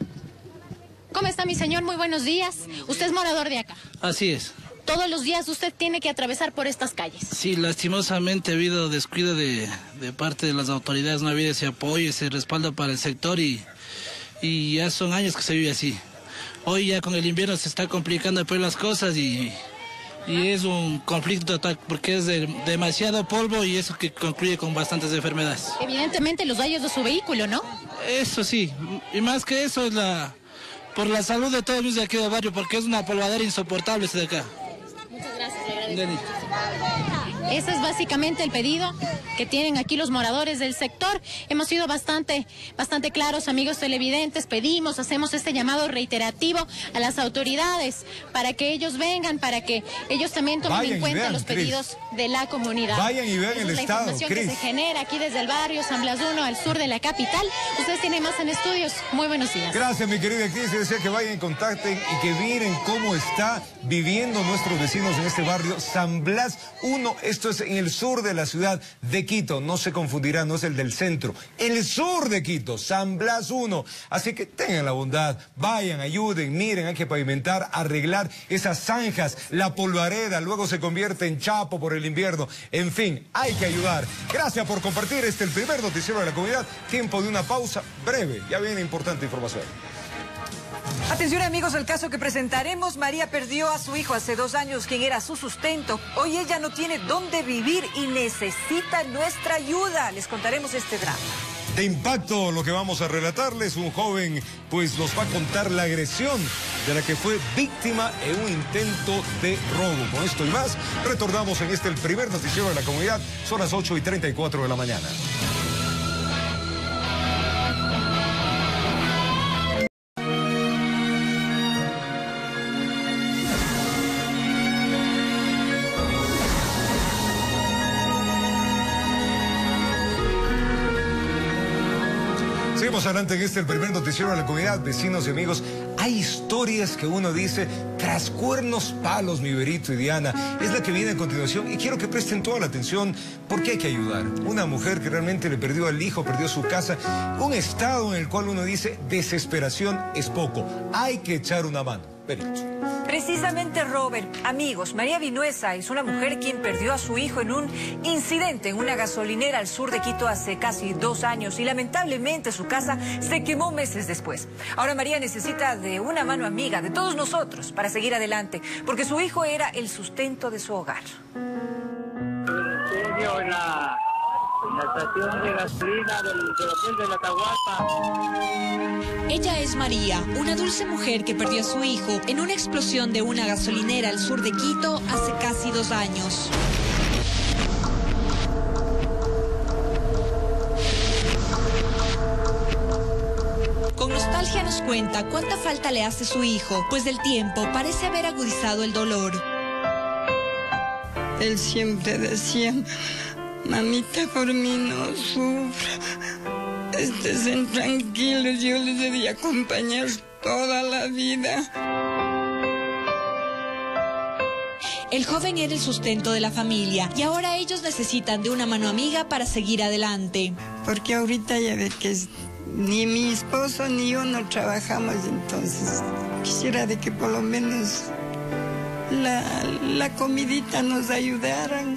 ¿Cómo está, mi señor? Muy buenos días. Usted es morador de acá. Así es. Todos los días usted tiene que atravesar por estas calles. Sí, lastimosamente ha habido descuido de, de parte de las autoridades, no ha habido ese apoyo, ese respaldo para el sector y, y ya son años que se vive así. Hoy ya con el invierno se está complicando pues las cosas y, y es un conflicto total porque es de, demasiado polvo y eso que concluye con bastantes enfermedades. Evidentemente los daños de su vehículo, ¿no? Eso sí, y más que eso es la por la salud de todos los de aquí del barrio porque es una polvadera insoportable este de acá. Muchas gracias, le agradezco. Ese es básicamente el pedido que tienen aquí los moradores del sector. Hemos sido bastante, bastante claros, amigos televidentes. Pedimos, hacemos este llamado reiterativo a las autoridades para que ellos vengan, para que ellos también tomen Vayan en cuenta vean, los Chris. pedidos de la comunidad. Vayan y vean Esa el es la estado, información Chris. que se genera aquí desde el barrio San Blas uno al sur de la capital. Ustedes tienen más en estudios. Muy buenos días. Gracias, mi querida Cris. Decía que vayan, contacten y que miren cómo está viviendo nuestros vecinos en este barrio San Blas uno. Esto es en el sur de la ciudad de Quito. No se confundirá, no es el del centro. El sur de Quito, San Blas uno. Así que tengan la bondad, vayan, ayuden, miren, hay que pavimentar, arreglar esas zanjas, la polvareda, luego se convierte en chapo por el invierno. En fin, hay que ayudar. Gracias por compartir este el primer noticiero de la comunidad. Tiempo de una pausa breve. Ya viene importante información. Atención amigos, el caso que presentaremos, María perdió a su hijo hace dos años, quien era su sustento. Hoy ella no tiene dónde vivir y necesita nuestra ayuda. Les contaremos este drama. De impacto lo que vamos a relatarles, un joven pues nos va a contar la agresión de la que fue víctima en un intento de robo. Con esto y más, retornamos en este el primer noticiero de la comunidad, son las ocho y treinta y cuatro de la mañana. Seguimos adelante en este el primer noticiero de la comunidad, vecinos y amigos. Hay historias que uno dice, tras cuernos palos, mi Berito y Diana, es la que viene a continuación y quiero que presten toda la atención porque hay que ayudar. Una mujer que realmente le perdió al hijo, perdió su casa, un estado en el cual uno dice, desesperación es poco, hay que echar una mano. Berito. Precisamente, Robert, amigos, María Vinuesa es una mujer quien perdió a su hijo en un incidente en una gasolinera al sur de Quito hace casi dos años y lamentablemente su casa se quemó meses después. Ahora María necesita de una mano amiga, de todos nosotros, para seguir adelante, porque su hijo era el sustento de su hogar. Señora, la estación de gasolina del, del hotel de la Atahualpa. Ella es María, una dulce mujer que perdió a su hijo en una explosión de una gasolinera al sur de Quito hace casi dos años. Con nostalgia nos cuenta cuánta falta le hace su hijo, pues del tiempo parece haber agudizado el dolor. Él siempre decía, mamita, por mí no sufra, estén tranquilos, yo les debía acompañar toda la vida. El joven era el sustento de la familia y ahora ellos necesitan de una mano amiga para seguir adelante. Porque ahorita ya ve que es... Ni mi esposo ni yo no trabajamos, entonces quisiera de que por lo menos la, la comidita nos ayudaran.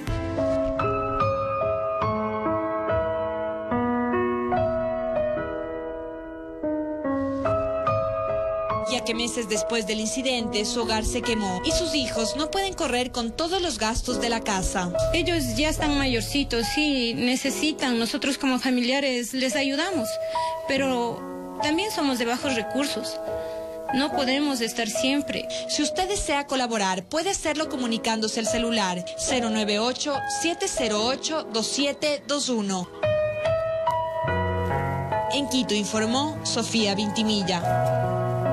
Ya que meses después del incidente su hogar se quemó y sus hijos no pueden correr con todos los gastos de la casa. Ellos ya están mayorcitos, sí, necesitan, nosotros como familiares les ayudamos, pero también somos de bajos recursos. No podemos estar siempre. Si usted desea colaborar, puede hacerlo comunicándose al celular cero nueve ocho, siete cero ocho, dos siete dos uno. En Quito informó Sofía Vintimilla.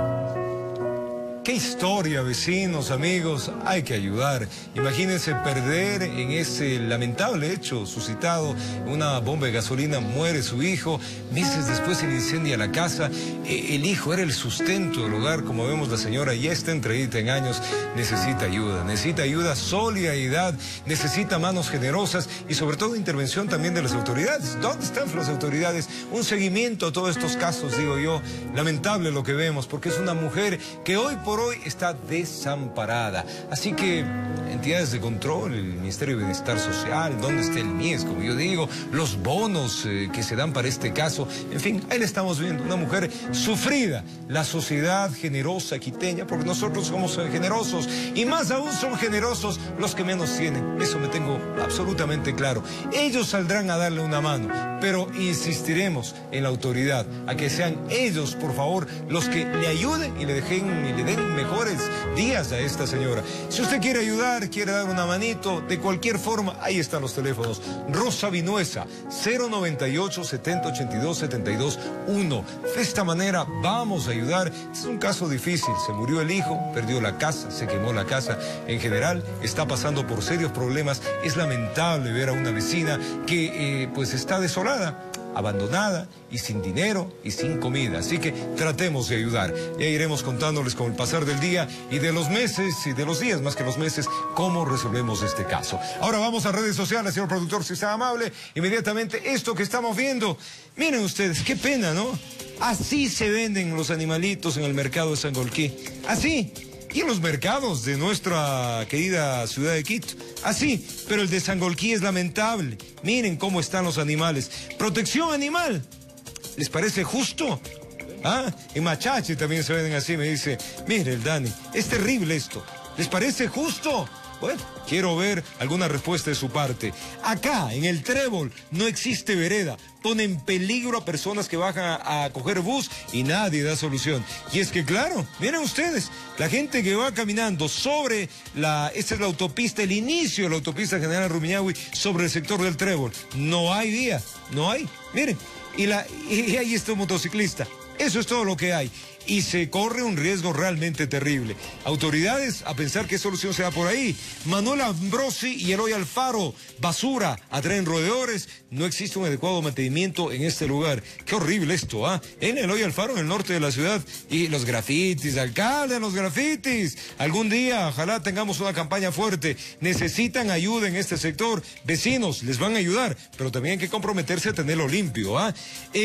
Qué historia, vecinos, amigos, hay que ayudar. Imagínense perder en ese lamentable hecho suscitado una bomba de gasolina, muere su hijo, meses después se incendia la casa, el hijo era el sustento del hogar, como vemos la señora ya está entradita en años, necesita ayuda, necesita ayuda, solidaridad, necesita manos generosas y sobre todo intervención también de las autoridades. ¿Dónde están las autoridades? Un seguimiento a todos estos casos, digo yo, lamentable lo que vemos, porque es una mujer que hoy por hoy está desamparada. Así que entidades de control, el Ministerio de Bienestar Social, ¿dónde está el M I E S? Como yo digo, los bonos eh, que se dan para este caso, en fin, ahí le estamos viendo, una mujer sufrida, la sociedad generosa quiteña, porque nosotros somos generosos y más aún son generosos los que menos tienen, eso me tengo absolutamente claro. Ellos saldrán a darle una mano, pero insistiremos en la autoridad, a que sean ellos, por favor, los que le ayuden y le dejen y le den mejores días a esta señora. Si usted quiere ayudar, quiere dar una manito, de cualquier forma, ahí están los teléfonos. Rosa Vinuesa, cero noventa y ocho, setenta, ochenta y dos, setenta y dos, uno. De esta manera vamos a ayudar. Es un caso difícil, se murió el hijo, perdió la casa, se quemó la casa. En general, está pasando por serios problemas. Es lamentable ver a una vecina que eh, pues está desolada, abandonada y sin dinero y sin comida. Así que tratemos de ayudar. Ya iremos contándoles con el pasar del día y de los meses y de los días, más que los meses, cómo resolvemos este caso. Ahora vamos a redes sociales, señor productor, si está amable. Inmediatamente esto que estamos viendo. Miren ustedes, qué pena, ¿no? Así se venden los animalitos en el mercado de Sangolquí. Así. Y en los mercados de nuestra querida ciudad de Quito. Así, pero el de Sangolquí es lamentable. Miren cómo están los animales. Protección animal. ¿Les parece justo? Ah, en Machache también se venden así, me dice. Mire, el Dani, es terrible esto. ¿Les parece justo? Bueno, quiero ver alguna respuesta de su parte. Acá, en el Trébol, no existe vereda. Pone en peligro a personas que bajan a, a coger bus y nadie da solución. Y es que, claro, miren ustedes, la gente que va caminando sobre la... Esta es la autopista, el inicio de la autopista General Rumiñahui sobre el sector del Trébol. No hay vía, no hay. Miren, y, la, y ahí está un motociclista. Eso es todo lo que hay. Y se corre un riesgo realmente terrible. Autoridades a pensar qué solución se da por ahí. Manuel Ambrosi y Eloy Alfaro, basura, atraen roedores, no existe un adecuado mantenimiento en este lugar. Qué horrible esto, ¿ah? ¿eh? En Eloy Alfaro, en el norte de la ciudad, y los grafitis, alcalde, los grafitis. Algún día, ojalá tengamos una campaña fuerte. Necesitan ayuda en este sector. Vecinos, les van a ayudar, pero también hay que comprometerse a tenerlo limpio, ¿ah?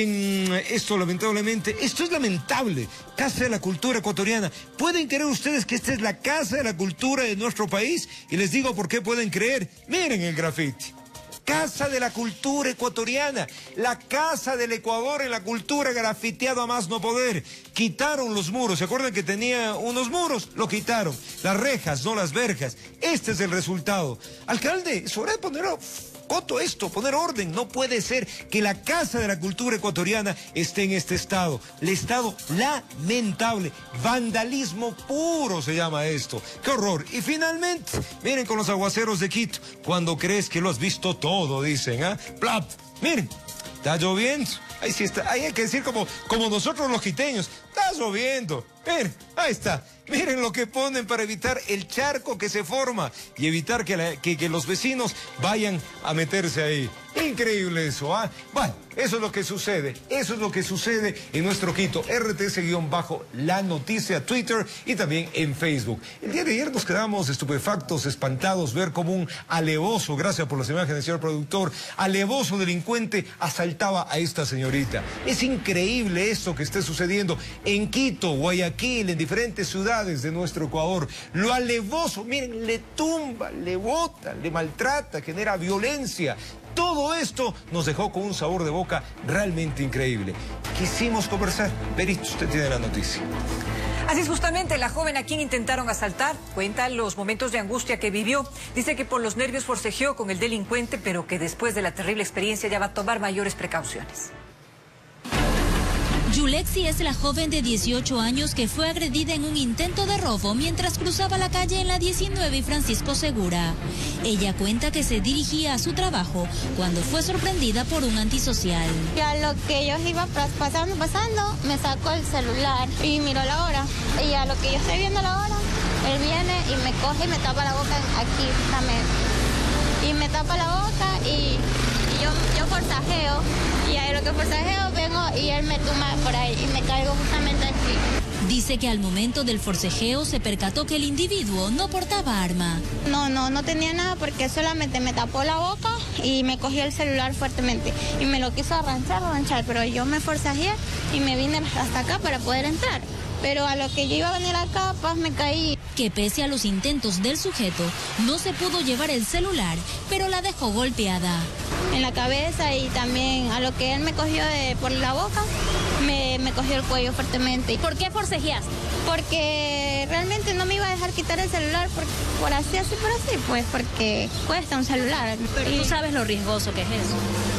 En esto, lamentablemente, esto es lamentable. Casa de la Cultura Ecuatoriana. ¿Pueden creer ustedes que esta es la Casa de la Cultura de nuestro país? Y les digo por qué pueden creer. Miren el grafiti. Casa de la Cultura Ecuatoriana. La Casa del Ecuador en la cultura, grafiteado a más no poder. Quitaron los muros. ¿Se acuerdan que tenía unos muros? Lo quitaron. Las rejas, no las verjas. Este es el resultado. Alcalde, es hora de ponerlo Coto esto, poner orden. No puede ser que la Casa de la Cultura Ecuatoriana esté en este estado. El estado lamentable. Vandalismo puro se llama esto. ¡Qué horror! Y finalmente, miren con los aguaceros de Quito. Cuando crees que lo has visto todo, dicen, ¿ah? ¿eh? ¡Plap! Miren, está lloviendo. Ahí sí está. Ahí hay que decir como, como nosotros los quiteños. Está lloviendo. Miren, ahí está. Miren lo que ponen para evitar el charco que se forma y evitar que, la, que, que los vecinos vayan a meterse ahí. Increíble eso, ¿ah? ¿eh? Bueno, eso es lo que sucede. Eso es lo que sucede en nuestro Quito. R T S-La Noticia, Twitter y también en Facebook. El día de ayer nos quedamos estupefactos, espantados, ver como un alevoso, gracias por las imágenes, señor productor, alevoso delincuente asaltaba a esta señorita. Es increíble esto que esté sucediendo en Quito, Guayaquil, en diferentes ciudades de nuestro Ecuador. Lo alevoso, miren, le tumba, le bota, le maltrata, genera violencia. Todo esto nos dejó con un sabor de boca realmente increíble. Quisimos conversar. Berito, usted tiene la noticia. Así es, justamente, la joven a quien intentaron asaltar cuenta los momentos de angustia que vivió. Dice que por los nervios forcejeó con el delincuente, pero que después de la terrible experiencia ya va a tomar mayores precauciones. Yulexi es la joven de dieciocho años que fue agredida en un intento de robo mientras cruzaba la calle en la diecinueve y Francisco Segura. Ella cuenta que se dirigía a su trabajo cuando fue sorprendida por un antisocial. Y a lo que yo iba pasando, pasando, me sacó el celular y miró la hora. Y a lo que yo estoy viendo la hora, él viene y me coge y me tapa la boca aquí también. Y me tapa la boca y, y yo, yo forzajeo. Y ahí lo que forcejeo vengo y él me tumba por ahí y me caigo justamente aquí. Dice que al momento del forcejeo se percató que el individuo no portaba arma. No, no, no tenía nada porque solamente me tapó la boca y me cogió el celular fuertemente. Y me lo quiso arranchar, arranchar, pero yo me forcejeé y me vine hasta acá para poder entrar. Pero a lo que yo iba a venir acá, pues me caí. Que pese a los intentos del sujeto, no se pudo llevar el celular, pero la dejó golpeada. En la cabeza y también a lo que él me cogió de, por la boca, me, me cogió el cuello fuertemente. ¿Por qué forcejeaste? Porque realmente no me iba a dejar quitar el celular por, por así, así, por así, pues porque cuesta un celular. Pero y tú sabes lo riesgoso que es eso.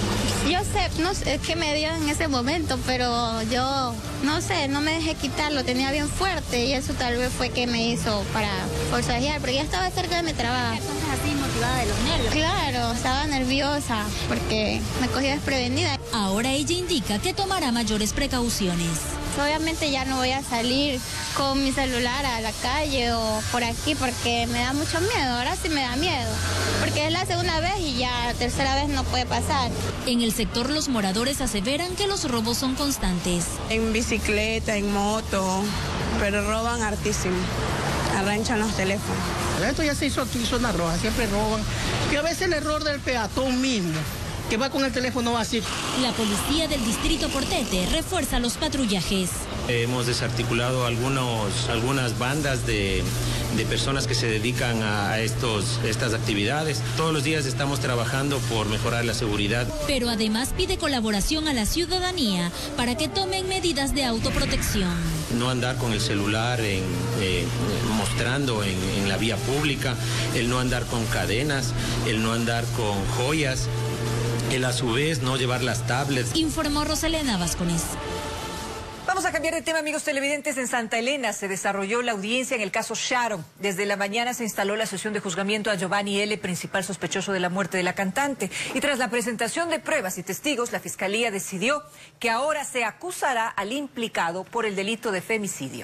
Yo sé, no sé, es que me dio en ese momento, pero yo, no sé, no me dejé quitarlo, tenía bien fuerte y eso tal vez fue que me hizo para forcejear, porque ya estaba cerca de mi trabajo. Entonces así motivada de los nervios. Claro, estaba nerviosa porque me cogió desprevenida. Ahora ella indica que tomará mayores precauciones. Obviamente ya no voy a salir con mi celular a la calle o por aquí porque me da mucho miedo, ahora sí me da miedo, porque es la segunda vez y ya la tercera vez no puede pasar. En el sector los moradores aseveran que los robos son constantes. En bicicleta, en moto, pero roban hartísimo, arranchan los teléfonos. Esto ya se hizo aquí zona roja, siempre roban, y a veces el error del peatón mismo, que va con el teléfono vacío. La policía del distrito Portete refuerza los patrullajes. Hemos desarticulado algunos, algunas bandas de, de personas que se dedican a, a estos, estas actividades. Todos los días estamos trabajando por mejorar la seguridad. Pero además pide colaboración a la ciudadanía para que tomen medidas de autoprotección. No andar con el celular en, eh, mostrando en, en la vía pública, el no andar con cadenas, el no andar con joyas. El a su vez no llevar las tablets. Informó Rosalena Vázquez. Vamos a cambiar de tema, amigos televidentes. En Santa Elena se desarrolló la audiencia en el caso Sharon. Desde la mañana se instaló la sesión de juzgamiento a Giovanni L., principal sospechoso de la muerte de la cantante. Y tras la presentación de pruebas y testigos, la Fiscalía decidió que ahora se acusará al implicado por el delito de femicidio.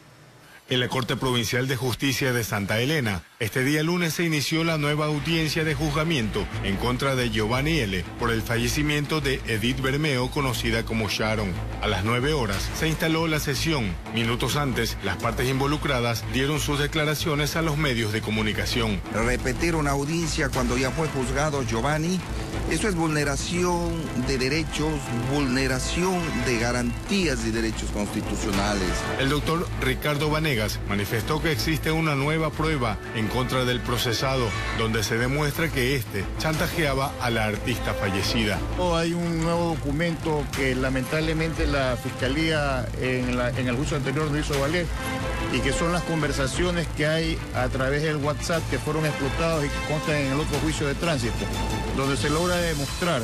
En la Corte Provincial de Justicia de Santa Elena, este día lunes se inició la nueva audiencia de juzgamiento en contra de Giovanni L. por el fallecimiento de Edith Bermeo, conocida como Sharon. A las nueve horas se instaló la sesión. Minutos antes, las partes involucradas dieron sus declaraciones a los medios de comunicación. Repetir una audiencia cuando ya fue juzgado Giovanni, eso es vulneración de derechos, vulneración de garantías y derechos constitucionales. El doctor Ricardo Vanegas manifestó que existe una nueva prueba en contra del procesado, donde se demuestra que éste chantajeaba a la artista fallecida. Hay un nuevo documento que lamentablemente la Fiscalía en, la, en el juicio anterior no hizo valer, y que son las conversaciones que hay a través del WhatsApp que fueron explotados y que constan en el otro juicio de tránsito, donde se logra demostrar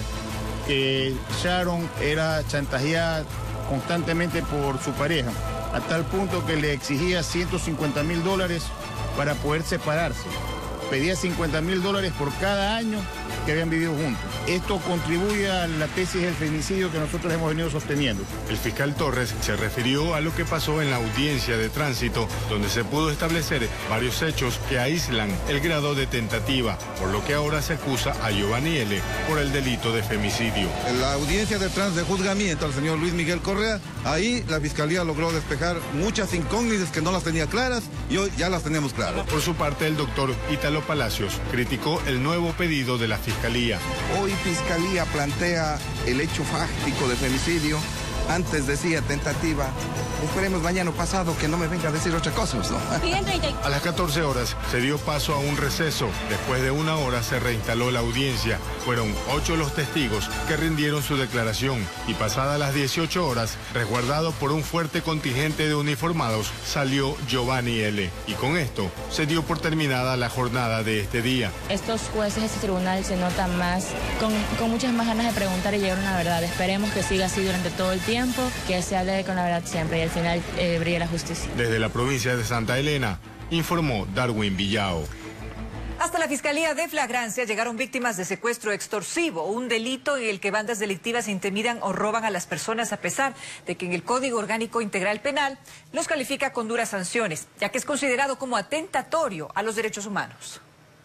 que Sharon era chantajeada constantemente por su pareja, a tal punto que le exigía ciento cincuenta mil dólares para poder separarse. Pedía cincuenta mil dólares por cada año que habían vivido juntos. Esto contribuye a la tesis del femicidio que nosotros hemos venido sosteniendo. El fiscal Torres se refirió a lo que pasó en la audiencia de tránsito, donde se pudo establecer varios hechos que aíslan el grado de tentativa, por lo que ahora se acusa a Giovanni L. por el delito de femicidio. En la audiencia de tránsito de juzgamiento al señor Luis Miguel Correa, ahí la fiscalía logró despejar muchas incógnitas que no las tenía claras y hoy ya las tenemos claras. Por su parte, el doctor Ítalo Palacios criticó el nuevo pedido de la fiscalía. Hoy Fiscalía plantea el hecho fáctico de femicidio. Antes decía tentativa. Esperemos mañana pasado que no me venga a decir otra cosa, ¿no? A las catorce horas se dio paso a un receso. Después de una hora se reinstaló la audiencia. Fueron ocho los testigos que rindieron su declaración y pasadas las dieciocho horas, resguardado por un fuerte contingente de uniformados, salió Giovanni L. Y con esto se dio por terminada la jornada de este día. Estos jueces de este tribunal se notan más, con, con muchas más ganas de preguntar y llegar a una verdad. Esperemos que siga así durante todo el tiempo, que se hable con la verdad siempre y al final eh, brille la justicia. Desde la provincia de Santa Elena, informó Darwin Villao. Hasta la Fiscalía de Flagrancia llegaron víctimas de secuestro extorsivo, un delito en el que bandas delictivas intimidan o roban a las personas a pesar de que en el Código Orgánico Integral Penal los califica con duras sanciones, ya que es considerado como atentatorio a los derechos humanos.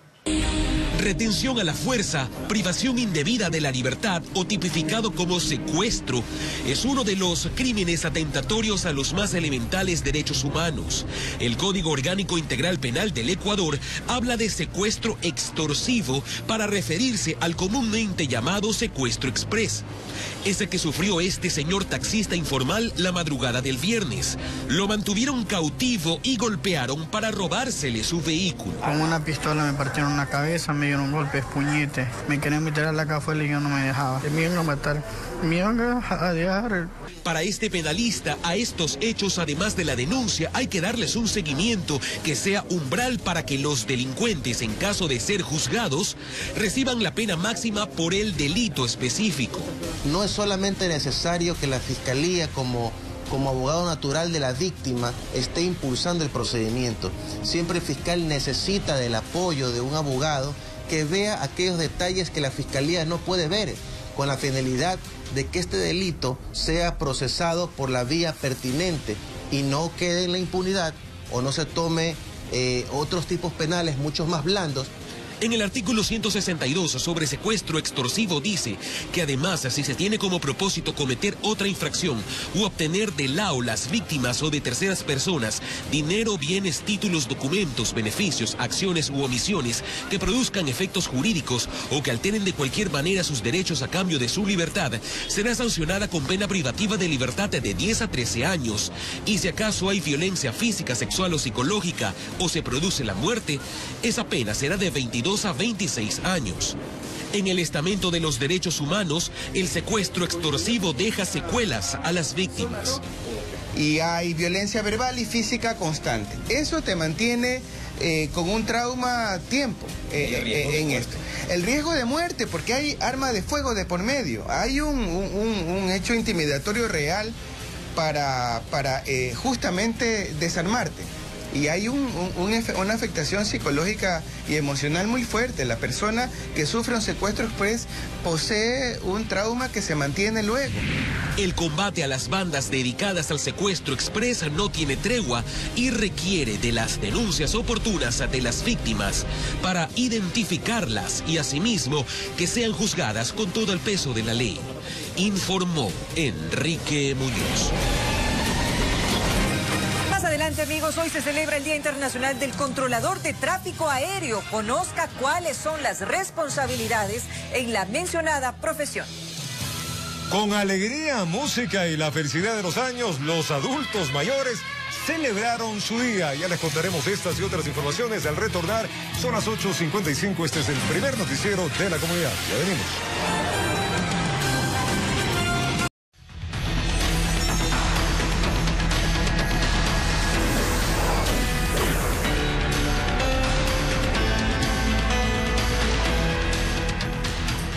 Retención a la fuerza, privación indebida de la libertad o tipificado como secuestro es uno de los crímenes atentatorios a los más elementales derechos humanos. El Código Orgánico Integral Penal del Ecuador habla de secuestro extorsivo para referirse al comúnmente llamado secuestro express, ese que sufrió este señor taxista informal la madrugada del viernes. Lo mantuvieron cautivo y golpearon para robársele su vehículo. Con una pistola me partieron la cabeza, me dieron golpes, puñetes. Me querían meter a la cajuela y yo no me dejaba. Me iban a matar. Me iban a dejar. Para este penalista, a estos hechos, además de la denuncia, hay que darles un seguimiento que sea umbral para que los delincuentes, en caso de ser juzgados, reciban la pena máxima por el delito específico. No es solamente necesario que la Fiscalía, como como abogado natural de la víctima, esté impulsando el procedimiento. Siempre el fiscal necesita del apoyo de un abogado que vea aquellos detalles que la Fiscalía no puede ver, con la finalidad de que este delito sea procesado por la vía pertinente y no quede en la impunidad o no se tome eh, otros tipos penales mucho más blandos. En el artículo ciento sesenta y dos sobre secuestro extorsivo dice que además, si se tiene como propósito cometer otra infracción u obtener de lao las víctimas o de terceras personas dinero, bienes, títulos, documentos, beneficios, acciones u omisiones que produzcan efectos jurídicos o que alteren de cualquier manera sus derechos a cambio de su libertad, será sancionada con pena privativa de libertad de diez a trece años. Y si acaso hay violencia física, sexual o psicológica o se produce la muerte, esa pena será de veintidós a veintiséis años. En el estamento de los derechos humanos, el secuestro extorsivo deja secuelas a las víctimas. Y hay violencia verbal y física constante. Eso te mantiene eh, con un trauma a tiempo eh, eh, en esto. El riesgo de muerte, porque hay arma de fuego de por medio. Hay un, un, un hecho intimidatorio real para, para eh, justamente desarmarte. Y hay un, un, una afectación psicológica y emocional muy fuerte. La persona que sufre un secuestro express posee un trauma que se mantiene luego. El combate a las bandas dedicadas al secuestro express no tiene tregua y requiere de las denuncias oportunas de las víctimas para identificarlas y asimismo que sean juzgadas con todo el peso de la ley. Informó Enrique Muñoz. Más adelante, amigos, hoy se celebra el Día Internacional del Controlador de Tráfico Aéreo. Conozca cuáles son las responsabilidades en la mencionada profesión. Con alegría, música y la felicidad de los años, los adultos mayores celebraron su día. Ya les contaremos estas y otras informaciones al retornar. Son las ocho cincuenta y cinco. Este es el primer noticiero de la comunidad. Ya venimos.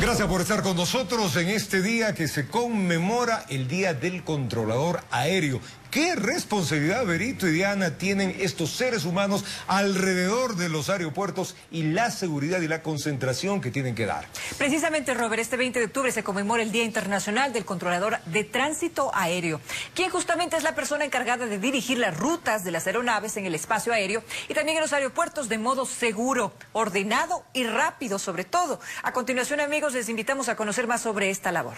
Gracias por estar con nosotros en este día que se conmemora el Día del Controlador Aéreo. ¿Qué responsabilidad, Berito y Diana, tienen estos seres humanos alrededor de los aeropuertos y la seguridad y la concentración que tienen que dar? Precisamente, Robert, este veinte de octubre se conmemora el Día Internacional del Controlador de Tránsito Aéreo, quien justamente es la persona encargada de dirigir las rutas de las aeronaves en el espacio aéreo y también en los aeropuertos de modo seguro, ordenado y rápido, sobre todo. A continuación, amigos, les invitamos a conocer más sobre esta labor.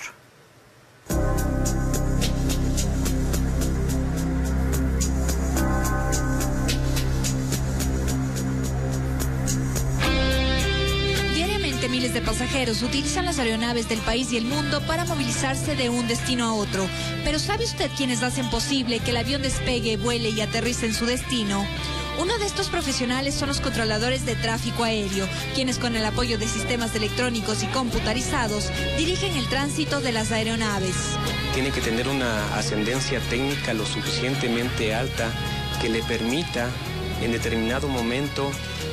Miles de pasajeros utilizan las aeronaves del país y el mundo para movilizarse de un destino a otro. Pero ¿sabe usted quiénes hacen posible que el avión despegue, vuele y aterrice en su destino? Uno de estos profesionales son los controladores de tráfico aéreo, quienes con el apoyo de sistemas electrónicos y computarizados dirigen el tránsito de las aeronaves. Tiene que tener una ascendencia técnica lo suficientemente alta que le permita en determinado momento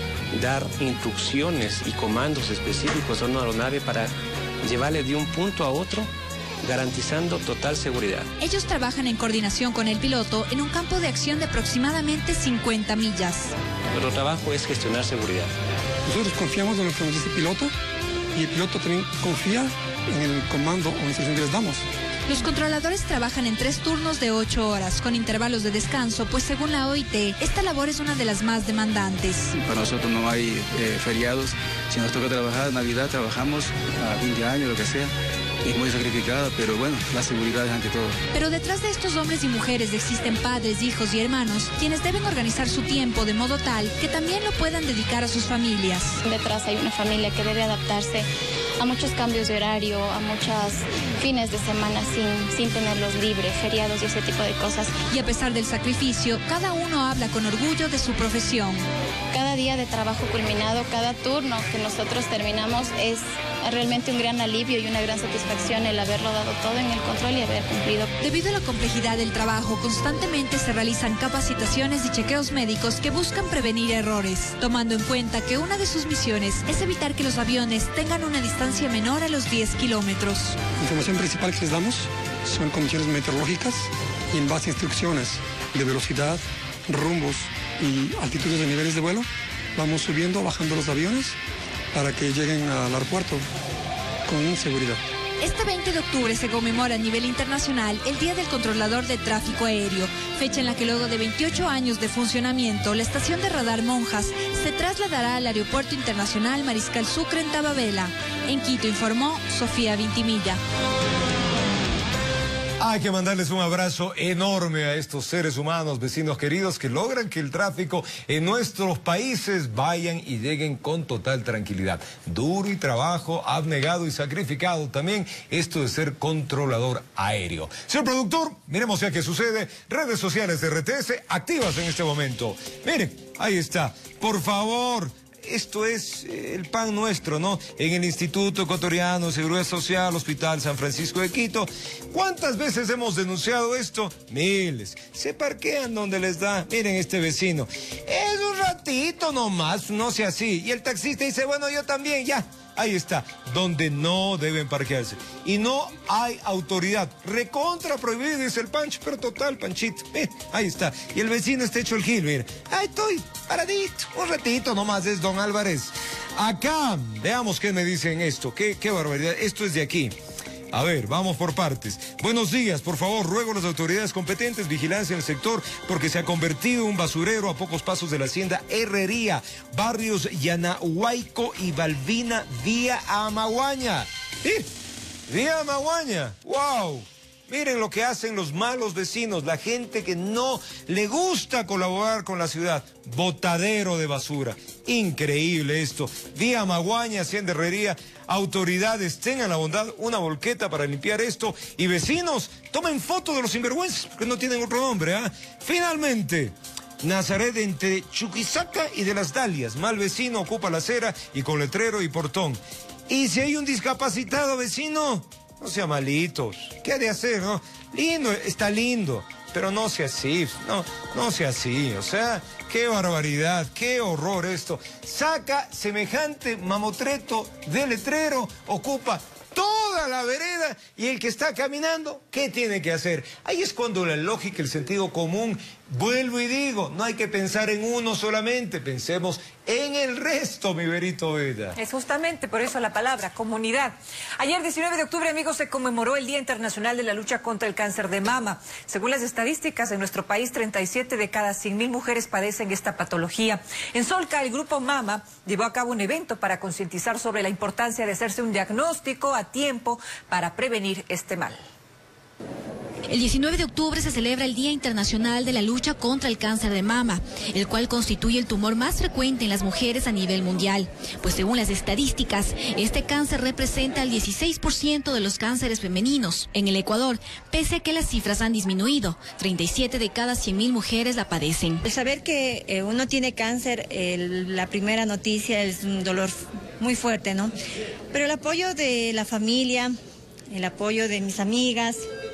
dar instrucciones y comandos específicos a una aeronave para llevarle de un punto a otro, garantizando total seguridad. Ellos trabajan en coordinación con el piloto en un campo de acción de aproximadamente cincuenta millas. Nuestro trabajo es gestionar seguridad. Nosotros confiamos en lo que nos dice el piloto y el piloto también confía en el comando o instrucción que les damos. Los controladores trabajan en tres turnos de ocho horas, con intervalos de descanso, pues según la O I T, esta labor es una de las más demandantes. Para nosotros no hay eh, feriados. Si nos toca trabajar, Navidad trabajamos, a fin de año, lo que sea. Es muy sacrificada, pero bueno, la seguridad es ante todo. Pero detrás de estos hombres y mujeres existen padres, hijos y hermanos, quienes deben organizar su tiempo de modo tal que también lo puedan dedicar a sus familias. Detrás hay una familia que debe adaptarse a muchos cambios de horario, a muchos fines de semana sin, sin tenerlos libres, feriados y ese tipo de cosas. Y a pesar del sacrificio, cada uno habla con orgullo de su profesión. Cada día de trabajo culminado, cada turno que nosotros terminamos es realmente un gran alivio y una gran satisfacción el haberlo dado todo en el control y haber cumplido. Debido a la complejidad del trabajo, constantemente se realizan capacitaciones y chequeos médicos que buscan prevenir errores, tomando en cuenta que una de sus misiones es evitar que los aviones tengan una distancia menor a los diez kilómetros. La información principal que les damos son condiciones meteorológicas y en base a instrucciones de velocidad, rumbos y altitudes de niveles de vuelo, vamos subiendo o bajando los aviones para que lleguen al aeropuerto con seguridad. Este veinte de octubre se conmemora a nivel internacional el Día del Controlador de Tráfico Aéreo, fecha en la que luego de veintiocho años de funcionamiento, la estación de radar Monjas se trasladará al Aeropuerto Internacional Mariscal Sucre en Tababela. En Quito informó Sofía Vintimilla. Hay que mandarles un abrazo enorme a estos seres humanos, vecinos queridos, que logran que el tráfico en nuestros países vayan y lleguen con total tranquilidad. Duro y trabajo, abnegado y sacrificado también esto de ser controlador aéreo. Señor productor, miremos ya qué sucede. Redes sociales de R T S activas en este momento. Miren, ahí está. Por favor. Esto es el pan nuestro, ¿no? En el Instituto Ecuatoriano de Seguridad Social, Hospital San Francisco de Quito. ¿Cuántas veces hemos denunciado esto? Miles. Se parquean donde les da. Miren este vecino. Es un ratito nomás, no sea así. Y el taxista dice, bueno, yo también, ya. Ahí está, donde no deben parquearse. Y no hay autoridad. Recontra prohibido, dice el Pancho, pero total, Panchito. Eh, ahí está. Y el vecino está hecho el gil, mire. Ahí estoy, paradito. Un ratito nomás es don Álvarez. Acá, veamos qué me dicen esto. Qué, qué barbaridad. Esto es de aquí. A ver, vamos por partes. Buenos días, por favor, ruego a las autoridades competentes, vigilancia en el sector, porque se ha convertido en un basurero a pocos pasos de la hacienda Herrería, barrios Yanahuayco y Balbina, vía Amaguaña. ¿Sí? Vía Amaguaña, wow. Miren lo que hacen los malos vecinos, la gente que no le gusta colaborar con la ciudad. Botadero de basura. Increíble esto. Vía Maguaña, Hacienda Herrería. Autoridades, tengan la bondad, una volqueta para limpiar esto. Y vecinos, tomen fotos de los sinvergüenzas, porque no tienen otro nombre, ¿ah? ¿eh? Finalmente, Nazaret entre Chuquisaca y de las Dalias. Mal vecino ocupa la acera y con letrero y portón. Y si hay un discapacitado vecino, no sea malitos. ¿Qué ha de hacer, no? Lindo, está lindo. pero no sea así, no, no sea así, o sea, qué barbaridad, qué horror esto. Saca semejante mamotreto de letrero, ocupa toda la vereda y el que está caminando, ¿qué tiene que hacer? Ahí es cuando la lógica, el sentido común, vuelvo y digo, no hay que pensar en uno solamente, pensemos en el resto, mi Berito Veda. Es justamente por eso la palabra, comunidad. Ayer, diecinueve de octubre, amigos, se conmemoró el Día Internacional de la Lucha contra el Cáncer de Mama. Según las estadísticas, en nuestro país, treinta y siete de cada cien mil mujeres padecen esta patología. En Solca, el Grupo Mama llevó a cabo un evento para concientizar sobre la importancia de hacerse un diagnóstico a tiempo para prevenir este mal. El diecinueve de octubre se celebra el Día Internacional de la Lucha contra el Cáncer de Mama, el cual constituye el tumor más frecuente en las mujeres a nivel mundial. Pues según las estadísticas, este cáncer representa el dieciséis por ciento de los cánceres femeninos. En el Ecuador, pese a que las cifras han disminuido, treinta y siete de cada cien mil mujeres la padecen. El saber que eh, uno tiene cáncer, el, la primera noticia es un dolor muy fuerte, ¿no? Pero el apoyo de la familia, el apoyo de mis amigas,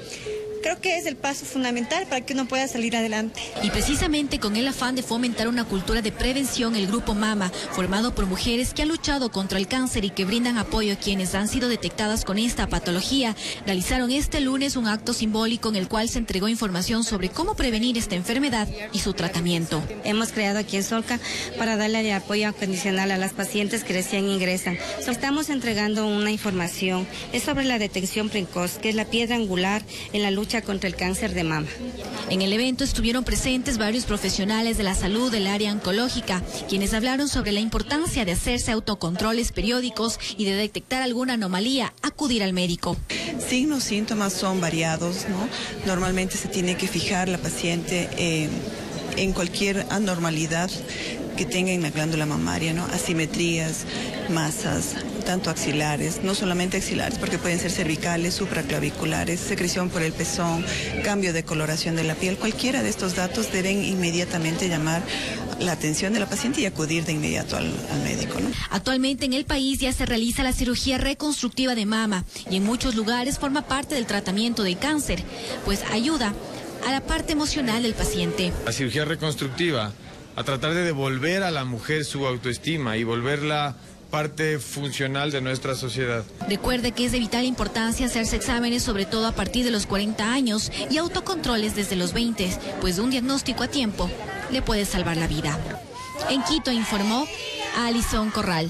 creo que es el paso fundamental para que uno pueda salir adelante. Y precisamente con el afán de fomentar una cultura de prevención, el Grupo Mama, formado por mujeres que han luchado contra el cáncer y que brindan apoyo a quienes han sido detectadas con esta patología, realizaron este lunes un acto simbólico en el cual se entregó información sobre cómo prevenir esta enfermedad y su tratamiento. Hemos creado aquí en Solca para darle apoyo incondicional a las pacientes que recién ingresan. Estamos entregando una información, es sobre la detección precoz, que es la piedra angular en la lucha contra el cáncer de mama. En el evento estuvieron presentes varios profesionales de la salud del área oncológica, quienes hablaron sobre la importancia de hacerse autocontroles periódicos y de detectar alguna anomalía, acudir al médico. Signos, síntomas son variados, ¿no? Normalmente se tiene que fijar la paciente eh, en cualquier anormalidad que tenga en la glándula mamaria, ¿no? Asimetrías, masas, tanto axilares, no solamente axilares, porque pueden ser cervicales, supraclaviculares, secreción por el pezón, cambio de coloración de la piel. Cualquiera de estos datos deben inmediatamente llamar la atención de la paciente y acudir de inmediato al, al médico, ¿no? Actualmente en el país ya se realiza la cirugía reconstructiva de mama y en muchos lugares forma parte del tratamiento del cáncer, pues ayuda a la parte emocional del paciente. La cirugía reconstructiva, a tratar de devolver a la mujer su autoestima y volverla parte funcional de nuestra sociedad. Recuerde que es de vital importancia hacerse exámenes, sobre todo a partir de los cuarenta años, y autocontroles desde los veinte, pues un diagnóstico a tiempo le puede salvar la vida. En Quito informó Alison Corral.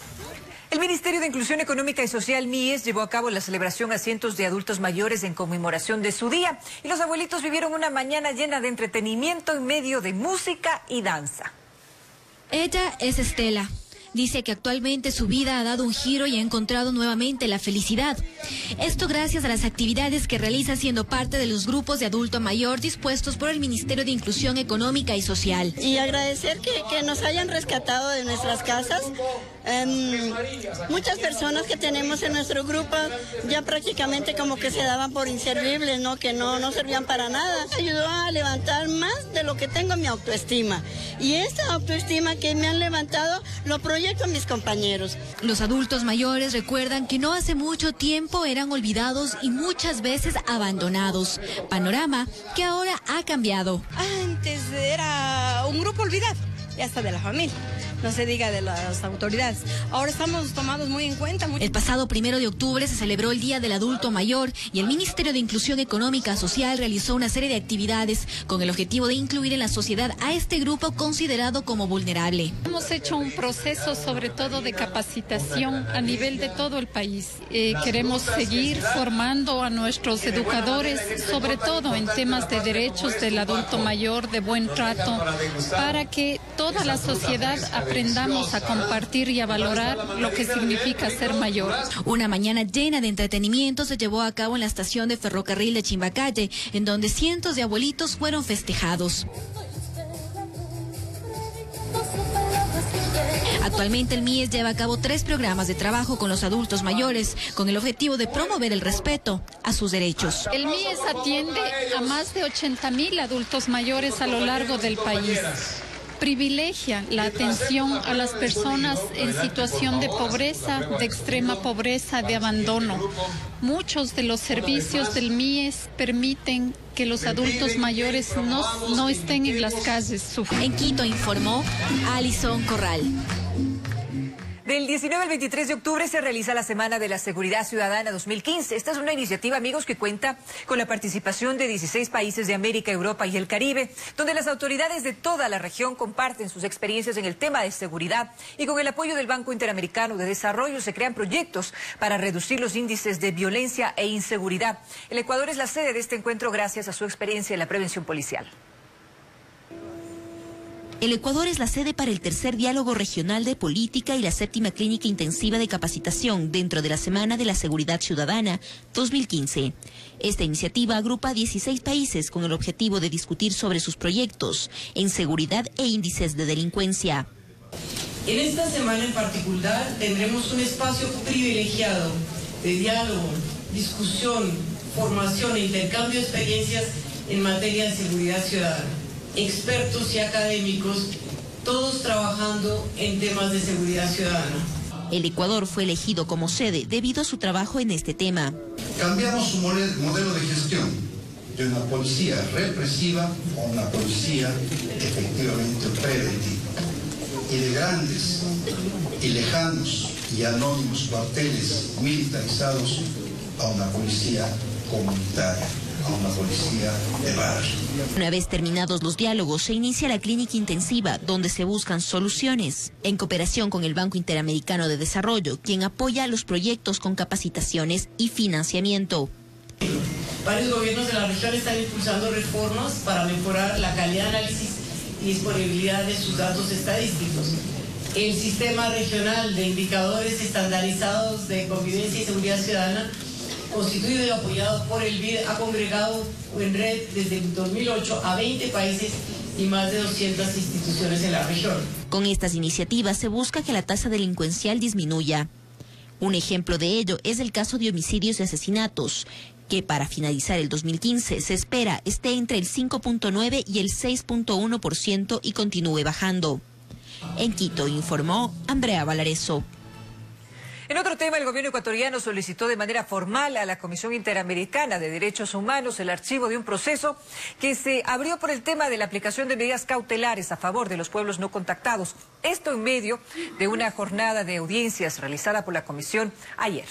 El Ministerio de Inclusión Económica y Social, M I E S, llevó a cabo la celebración a cientos de adultos mayores en conmemoración de su día. Y los abuelitos vivieron una mañana llena de entretenimiento en medio de música y danza. Ella es Estela. Dice que actualmente su vida ha dado un giro y ha encontrado nuevamente la felicidad. Esto gracias a las actividades que realiza siendo parte de los grupos de adulto mayor dispuestos por el Ministerio de Inclusión Económica y Social. Y agradecer que, que nos hayan rescatado de nuestras casas. Um, muchas personas que tenemos en nuestro grupo ya prácticamente como que se daban por inservibles, ¿no? Que no, no servían para nada. Ayudó a levantar más de lo que tengo mi autoestima. Y esta autoestima que me han levantado lo proyecto a mis compañeros. Los adultos mayores recuerdan que no hace mucho tiempo eran olvidados y muchas veces abandonados. Panorama que ahora ha cambiado. Antes era un grupo olvidado, ya hasta de la familia. No se diga de las autoridades. Ahora estamos tomados muy en cuenta. Muy... El pasado primero de octubre se celebró el Día del Adulto Mayor y el Ministerio de Inclusión Económica Social realizó una serie de actividades con el objetivo de incluir en la sociedad a este grupo considerado como vulnerable. Hemos hecho un proceso sobre todo de capacitación a nivel de todo el país. Eh, queremos seguir formando a nuestros educadores, sobre todo en temas de derechos del adulto mayor, de buen trato, para que toda la sociedad aprendamos a compartir y a valorar lo que significa ser mayor. Una mañana llena de entretenimiento se llevó a cabo en la estación de ferrocarril de Chimbacalle, en donde cientos de abuelitos fueron festejados. Actualmente el M I E S lleva a cabo tres programas de trabajo con los adultos mayores, con el objetivo de promover el respeto a sus derechos. El M I E S atiende a más de ochenta mil adultos mayores a lo largo del país. privilegia la atención a las personas en situación de pobreza, de extrema pobreza, de abandono. Muchos de los servicios del M I E S permiten que los adultos mayores no, no estén en las calles sufriendo. En Quito informó Alison Corral. Del diecinueve al veintitrés de octubre se realiza la Semana de la Seguridad Ciudadana dos mil quince. Esta es una iniciativa, amigos, que cuenta con la participación de dieciséis países de América, Europa y el Caribe, donde las autoridades de toda la región comparten sus experiencias en el tema de seguridad y con el apoyo del Banco Interamericano de Desarrollo se crean proyectos para reducir los índices de violencia e inseguridad. El Ecuador es la sede de este encuentro gracias a su experiencia en la prevención policial. El Ecuador es la sede para el tercer diálogo regional de política y la séptima clínica intensiva de capacitación dentro de la Semana de la Seguridad Ciudadana dos mil quince. Esta iniciativa agrupa dieciséis países con el objetivo de discutir sobre sus proyectos en seguridad e índices de delincuencia. En esta semana en particular tendremos un espacio privilegiado de diálogo, discusión, formación e intercambio de experiencias en materia de seguridad ciudadana. Expertos y académicos, todos trabajando en temas de seguridad ciudadana. El Ecuador fue elegido como sede debido a su trabajo en este tema. Cambiamos su modelo de gestión de una policía represiva a una policía efectivamente preventiva. Y de grandes y lejanos y anónimos cuarteles militarizados a una policía comunitaria, a una policía de barrio. Una vez terminados los diálogos, se inicia la clínica intensiva, donde se buscan soluciones, en cooperación con el Banco Interamericano de Desarrollo, quien apoya los proyectos con capacitaciones y financiamiento. Varios gobiernos de la región están impulsando reformas para mejorar la calidad de análisis y disponibilidad de sus datos estadísticos. El sistema regional de indicadores estandarizados de convivencia y seguridad ciudadana, constituido y apoyado por el B I D, ha congregado en red desde el dos mil ocho a veinte países y más de doscientas instituciones en la región. Con estas iniciativas se busca que la tasa delincuencial disminuya. Un ejemplo de ello es el caso de homicidios y asesinatos, que para finalizar el dos mil quince se espera esté entre el cinco punto nueve y el seis punto uno por ciento y continúe bajando. En Quito informó Andrea Valareso. En otro tema, el gobierno ecuatoriano solicitó de manera formal a la Comisión Interamericana de Derechos Humanos el archivo de un proceso que se abrió por el tema de la aplicación de medidas cautelares a favor de los pueblos no contactados. Esto en medio de una jornada de audiencias realizada por la Comisión ayer.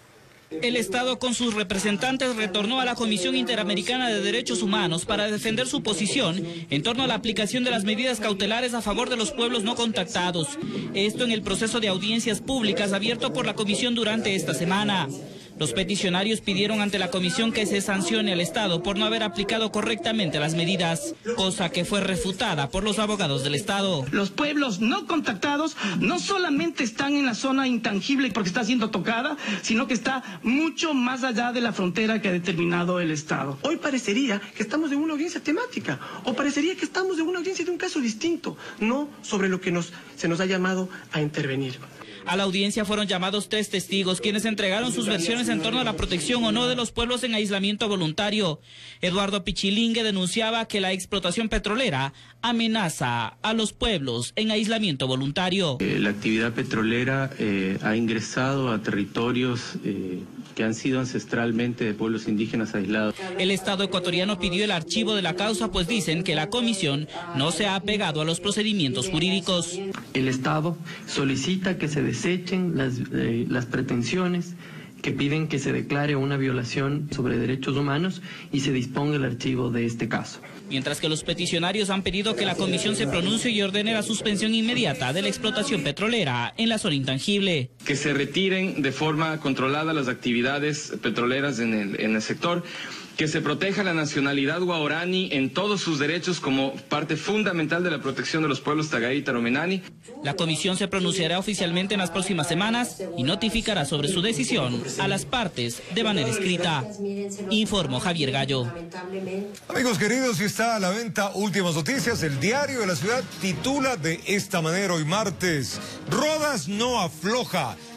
El Estado con sus representantes retornó a la Comisión Interamericana de Derechos Humanos para defender su posición en torno a la aplicación de las medidas cautelares a favor de los pueblos no contactados. Esto en el proceso de audiencias públicas abierto por la Comisión durante esta semana. Los peticionarios pidieron ante la Comisión que se sancione al Estado por no haber aplicado correctamente las medidas, cosa que fue refutada por los abogados del Estado. Los pueblos no contactados no solamente están en la zona intangible porque está siendo tocada, sino que está mucho más allá de la frontera que ha determinado el Estado. Hoy parecería que estamos en una audiencia temática, o parecería que estamos en una audiencia de un caso distinto, no sobre lo que nos, se nos ha llamado a intervenir. A la audiencia fueron llamados tres testigos, quienes entregaron sus versiones en torno a la protección o no de los pueblos en aislamiento voluntario. Eduardo Pichilingue denunciaba que la explotación petrolera amenaza a los pueblos en aislamiento voluntario. Eh, la actividad petrolera eh, ha ingresado a territorios eh, que han sido ancestralmente de pueblos indígenas aislados. El Estado ecuatoriano pidió el archivo de la causa, pues dicen que la comisión no se ha apegado a los procedimientos jurídicos. El Estado solicita que se desechen las, eh, las pretensiones que piden que se declare una violación sobre derechos humanos y se disponga el archivo de este caso. Mientras que los peticionarios han pedido que la comisión se pronuncie y ordene la suspensión inmediata de la explotación petrolera en la zona intangible. Que se retiren de forma controlada las actividades petroleras en el, en el sector, que se proteja la nacionalidad guaraní en todos sus derechos como parte fundamental de la protección de los pueblos tagay y taromenani. La comisión se pronunciará oficialmente en las próximas semanas y notificará sobre su decisión a las partes de manera escrita. Informó Javier Gallo. Amigos queridos, y está a la venta Últimas Noticias. El Diario de la Ciudad titula de esta manera hoy martes: Rodas no afloja.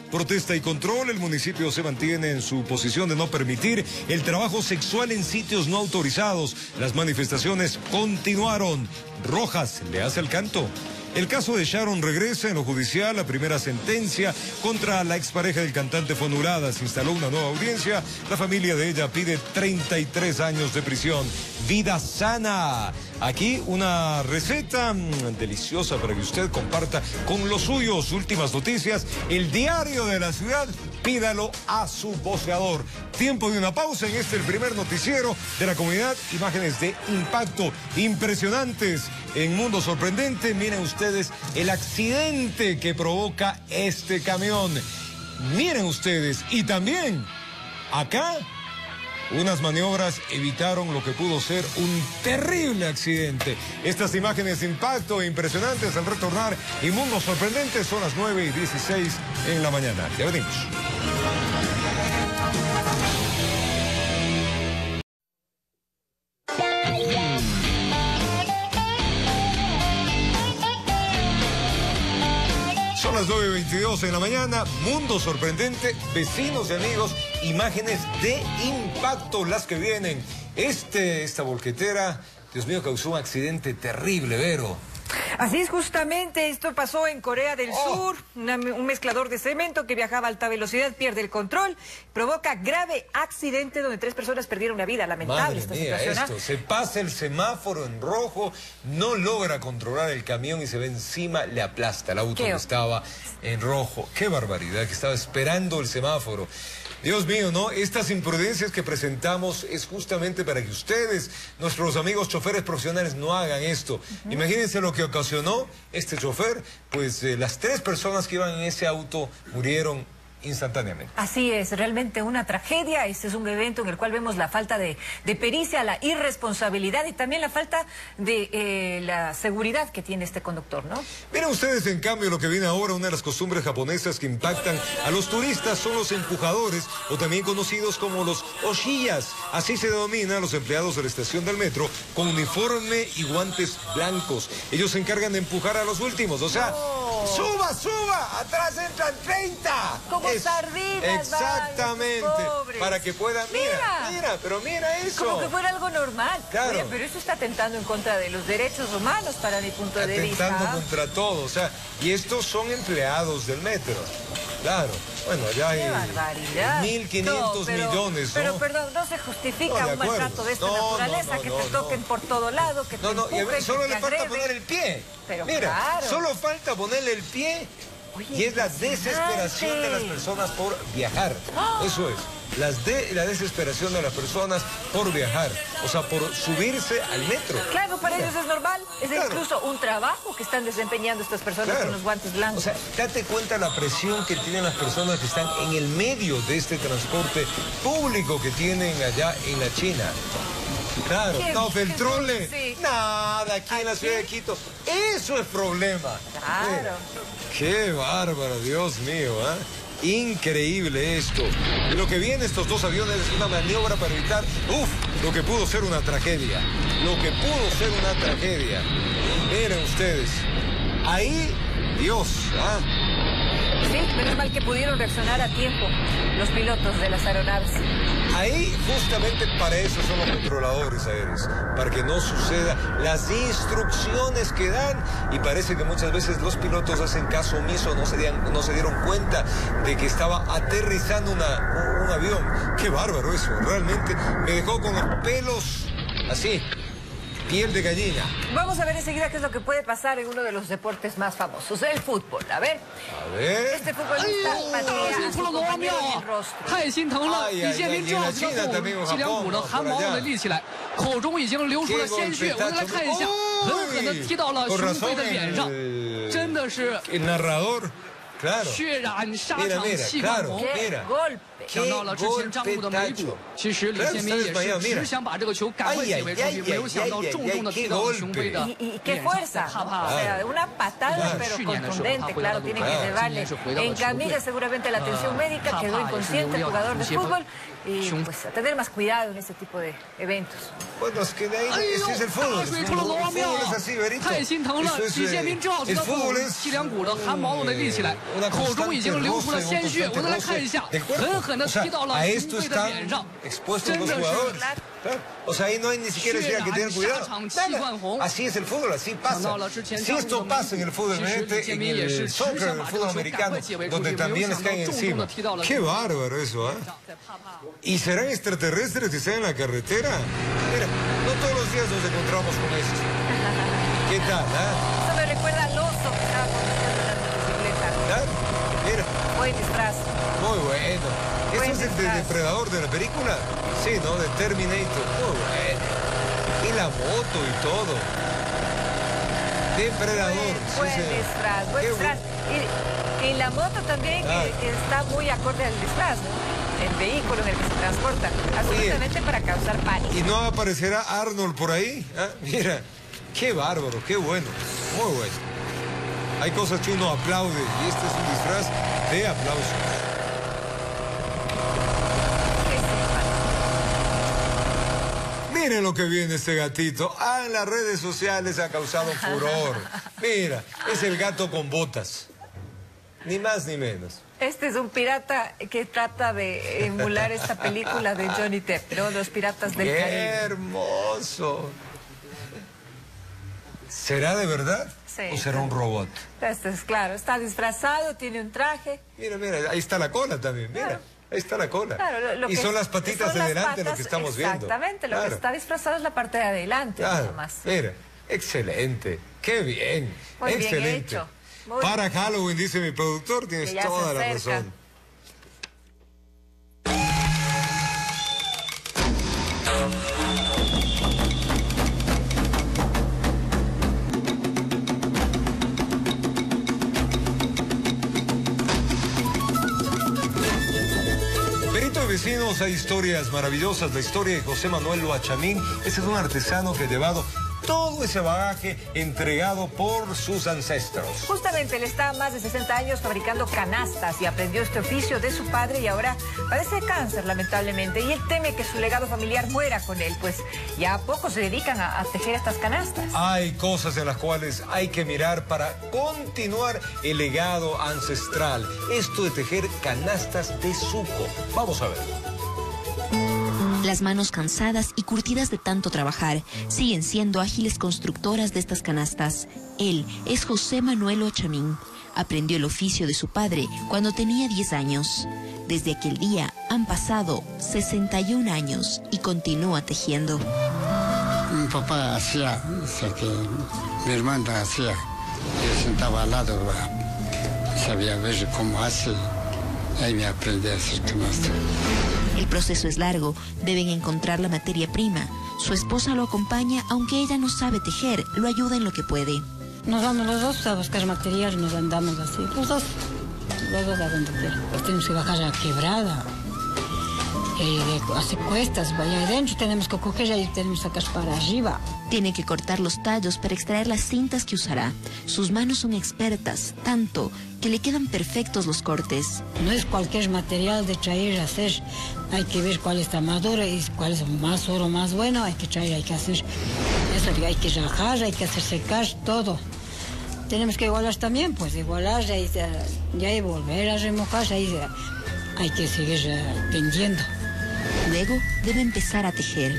protesta y control. El municipio se mantiene en su posición de no permitir el trabajo sexual en sitios no autorizados. Las manifestaciones continuaron. Rojas le hace el canto. El caso de Sharon regresa en lo judicial. La primera sentencia contra la expareja del cantante fue anulada. Se instaló una nueva audiencia. La familia de ella pide treinta y tres años de prisión. Vida sana. Aquí una receta mmm, deliciosa para que usted comparta con los suyos. Últimas noticias. El diario de la ciudad. Pídalo a su voceador. Tiempo de una pausa en este el primer noticiero de la comunidad. Imágenes de impacto impresionantes en Mundo Sorprendente. Miren ustedes el accidente que provoca este camión. Miren ustedes. Y también acá unas maniobras evitaron lo que pudo ser un terrible accidente. Estas imágenes de impacto impresionantes al retornar y Mundo Sorprendente son las nueve y dieciséis en la mañana. Ya venimos. Son las nueve y veintidós en la mañana, Mundo Sorprendente, vecinos y amigos, imágenes de impacto las que vienen. Este, esta volquetera, Dios mío, causó un accidente terrible, Vero. Así es, justamente, esto pasó en Corea del oh. Sur. Una, un mezclador de cemento que viajaba a alta velocidad pierde el control, provoca grave accidente donde tres personas perdieron la vida. Lamentable esta mía, situación. Esto, se pasa el semáforo en rojo, no logra controlar el camión y se ve encima, le aplasta el auto que estaba en rojo. ¡Qué barbaridad! Que estaba esperando el semáforo. Dios mío, ¿no? Estas imprudencias que presentamos es justamente para que ustedes, nuestros amigos choferes profesionales, no hagan esto. Uh-huh. Imagínense lo que ocasionó este chofer, pues eh, las tres personas que iban en ese auto murieron instantáneamente. Así es, realmente una tragedia. Este es un evento en el cual vemos la falta de, de pericia, la irresponsabilidad y también la falta de eh, la seguridad que tiene este conductor, ¿no? Miren ustedes, en cambio, lo que viene ahora, una de las costumbres japonesas que impactan a los turistas son los empujadores, o también conocidos como los oshiyas. Así se denomina a los empleados de la estación del metro, con uniforme y guantes blancos. Ellos se encargan de empujar a los últimos, o sea, no. ¡Suba, suba! ¡Atrás entran treinta! Como es, sardinas, exactamente, vaya, para que puedan, mira, mira, mira, pero mira eso. Como que fuera algo normal. Claro. Oye, pero eso está atentando en contra de los derechos humanos para mi punto de vista. Atentando contra todo, o sea, y estos son empleados del metro. Claro, bueno, ya hay mil quinientos no, millones, ¿no? Pero perdón, no se justifica no, un maltrato de esta no, naturaleza, no, no, que no, te toquen no. por todo lado, que te No, no, empujen, y a ver, solo que le te falta agreden. poner el pie. Pero mira, claro. solo falta ponerle el pie. Oye, y es la desesperación de las personas por viajar. ¡Oh! Eso es. Las de, la desesperación de las personas por viajar, o sea, por subirse al metro. Claro, para Mira. ellos es normal, es claro. incluso un trabajo que están desempeñando estas personas claro. con los guantes blancos. O sea, date cuenta la presión que tienen las personas que están en el medio de este transporte público que tienen allá en la China. Claro, no, Feltrole, sí. nada, aquí en la ciudad de Quito, eso es problema. Claro. Qué bárbaro, Dios mío, ¿eh? Increíble esto. Y lo que viene estos dos aviones es una maniobra para evitar, uff, lo que pudo ser una tragedia. Lo que pudo ser una tragedia. Miren ustedes, ahí, Dios, ¿ah? Sí, menos mal que pudieron reaccionar a tiempo los pilotos de las aeronaves. Ahí justamente para eso son los controladores aéreos, para que no suceda las instrucciones que dan, y parece que muchas veces los pilotos hacen caso omiso, no se dieron, no se dieron cuenta de que estaba aterrizando una, un, un avión. Qué bárbaro eso, realmente me dejó con los pelos así. Piel de gallina. Vamos a ver enseguida qué es lo que puede pasar en uno de los deportes más famosos, el fútbol. A ver. A ver. Este futbolista patea a su compañero en el rostro. Ay, ay, ay, y en la China también, en Japón, ¿no? Por allá. Qué golpetazo. Con razón el, el narrador. Claro. Mira, mira, claro, mira. Golpe. Qué golpetazo. Claro, está desmayado, mira. Ay, ay, ay, ay, ay, qué golpe. Y, y qué fuerza, ¿no? O sea, una patada, claro. pero contundente, claro, tiene que llevarle en camilla seguramente la atención médica, quedó inconsciente el jugador de fútbol, y pues a tener más cuidado en este tipo de eventos. Bueno, es que de ahí, ese es el fútbol. El fútbol es así, Berito. Eso es, eh, el fútbol es... una constante roce, un constante roce del cuerpo. O sea, a esto están expuestos los jugadores. O sea, ahí no hay ni siquiera decir que tener cuidado. Nada. Así es el fútbol, así pasa. Si esto pasa en el fútbol, en el soccer, en el fútbol americano, donde también les caen encima. Qué bárbaro eso, ¿eh? ¿Y serán extraterrestres que están en la carretera? Mira, no todos los días nos encontramos con esto. ¿Qué tal, ah? Eso me recuerda al oso que estaba conduciendo la bicicleta. ¿Ah? Mira. Buen disfraz. Muy bueno. ¿Eso es el de depredador de la película? Sí, ¿no? De Terminator. Muy bueno. Y la moto y todo. Depredador. Buen, buen sí, disfraz, buen disfraz. Y, y la moto también ah. que, que está muy acorde al disfraz, ¿no? El vehículo en el que se transporta, absolutamente para causar pánico. ¿Y no aparecerá Arnold por ahí? ¿Ah? Mira, qué bárbaro, qué bueno, muy bueno. Hay cosas que uno aplaude y este es un disfraz de aplausos. Miren lo que viene este gatito. Ah, en las redes sociales ha causado furor. Mira, es el gato con botas. Ni más ni menos. Este es un pirata que trata de emular esta película de Johnny Depp, ¿no? Los piratas del Caribe. ¡Qué hermoso! ¿Será de verdad? Sí. ¿O será un robot? Este es claro, está disfrazado, tiene un traje. Mira, mira, ahí está la cola también, mira. Claro. Ahí está la cola. Claro, lo, lo y son las patitas son de delante patas, lo que estamos viendo. Exactamente, lo claro. que está disfrazado es la parte de adelante, claro. nada más. Mira, excelente, qué bien, Muy excelente. bien hecho. Muy Para bien. Halloween, dice mi productor, tienes toda la razón. Vecinos, hay historias maravillosas. La historia de José Manuel Loachamín. Ese es un artesano que ha llevado todo ese bagaje entregado por sus ancestros. Justamente, él está más de sesenta años fabricando canastas y aprendió este oficio de su padre y ahora padece de cáncer, lamentablemente. Y él teme que su legado familiar muera con él, pues ya pocos se dedican a, a tejer estas canastas. Hay cosas en las cuales hay que mirar para continuar el legado ancestral. Esto de tejer canastas de suco. Vamos a ver. Las manos cansadas y curtidas de tanto trabajar siguen siendo ágiles constructoras de estas canastas. Él es José Manuel Loachamín. Aprendió el oficio de su padre cuando tenía diez años. Desde aquel día han pasado sesenta y un años y continúa tejiendo. Mi papá hacía, o sea que mi hermana hacía. Yo sentaba al lado, sabía ver cómo hace. Ahí me aprendí a hacer canastas. El proceso es largo, deben encontrar la materia prima. Su esposa lo acompaña, aunque ella no sabe tejer, lo ayuda en lo que puede. Nos vamos los dos a buscar material y nos andamos así, los dos, los dos a donde quiera. Pues tenemos que bajar a quebrada, y de, hacer cuestas, vaya adentro, tenemos que coger y tenemos que sacar para arriba. Tiene que cortar los tallos para extraer las cintas que usará. Sus manos son expertas, tanto que le quedan perfectos los cortes. No es cualquier material de traer a hacer. Hay que ver cuál está más duro y cuál es más oro, más bueno. Hay que traer, hay que hacer eso, hay que rajar, hay que hacer secar todo. Tenemos que igualar también, pues igualar y ya volver a remojar, ahí hay que seguir tendiendo. Luego debe empezar a tejer.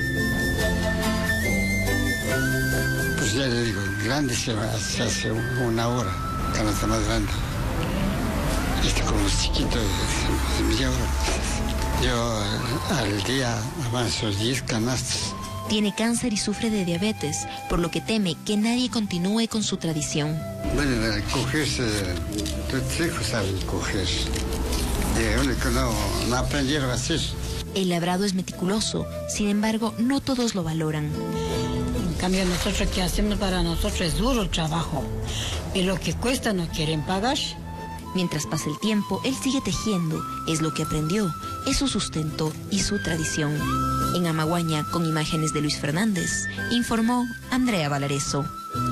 Pues ya le digo, grande se, se hace una hora, canasta más grande. Este con los chiquitos, de media hora. Yo al día avanzo diez canastas. Tiene cáncer y sufre de diabetes, por lo que teme que nadie continúe con su tradición. Bueno, cogerse, tus hijos saben coger. Y no, no aprendieron a hacer. El labrado es meticuloso, sin embargo, no todos lo valoran. En cambio, nosotros que hacemos para nosotros es duro el trabajo. Y lo que cuesta no quieren pagar. Mientras pasa el tiempo, él sigue tejiendo. Es lo que aprendió, es su sustento y su tradición. En Amaguaña, con imágenes de Luis Fernández, informó Andrea Valareso.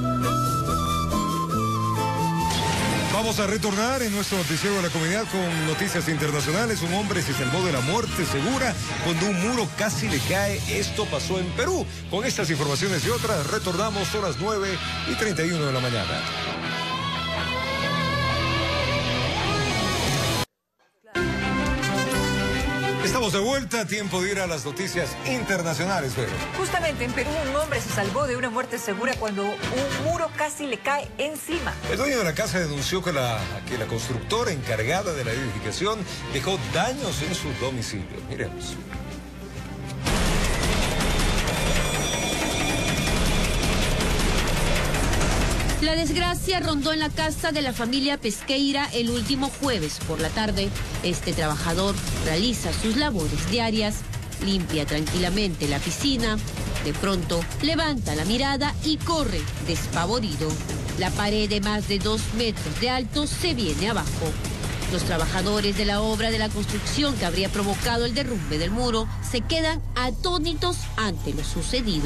Vamos a retornar en nuestro noticiero de la comunidad con noticias internacionales. Un hombre se salvó de la muerte segura cuando un muro casi le cae. Esto pasó en Perú. Con estas informaciones y otras, retornamos, son las nueve y treinta y uno de la mañana. Estamos de vuelta, tiempo de ir a las noticias internacionales, pero Justamente en Perú un hombre se salvó de una muerte segura cuando un muro casi le cae encima. el dueño de la casa denunció que la, que la constructora encargada de la edificación dejó daños en su domicilio. Miremos. La desgracia rondó en la casa de la familia Pesqueira el último jueves por la tarde. Este trabajador realiza sus labores diarias, limpia tranquilamente la piscina. De pronto, levanta la mirada y corre despavorido. La pared de más de dos metros de alto se viene abajo. Los trabajadores de la obra de la construcción que habría provocado el derrumbe del muro se quedan atónitos ante lo sucedido.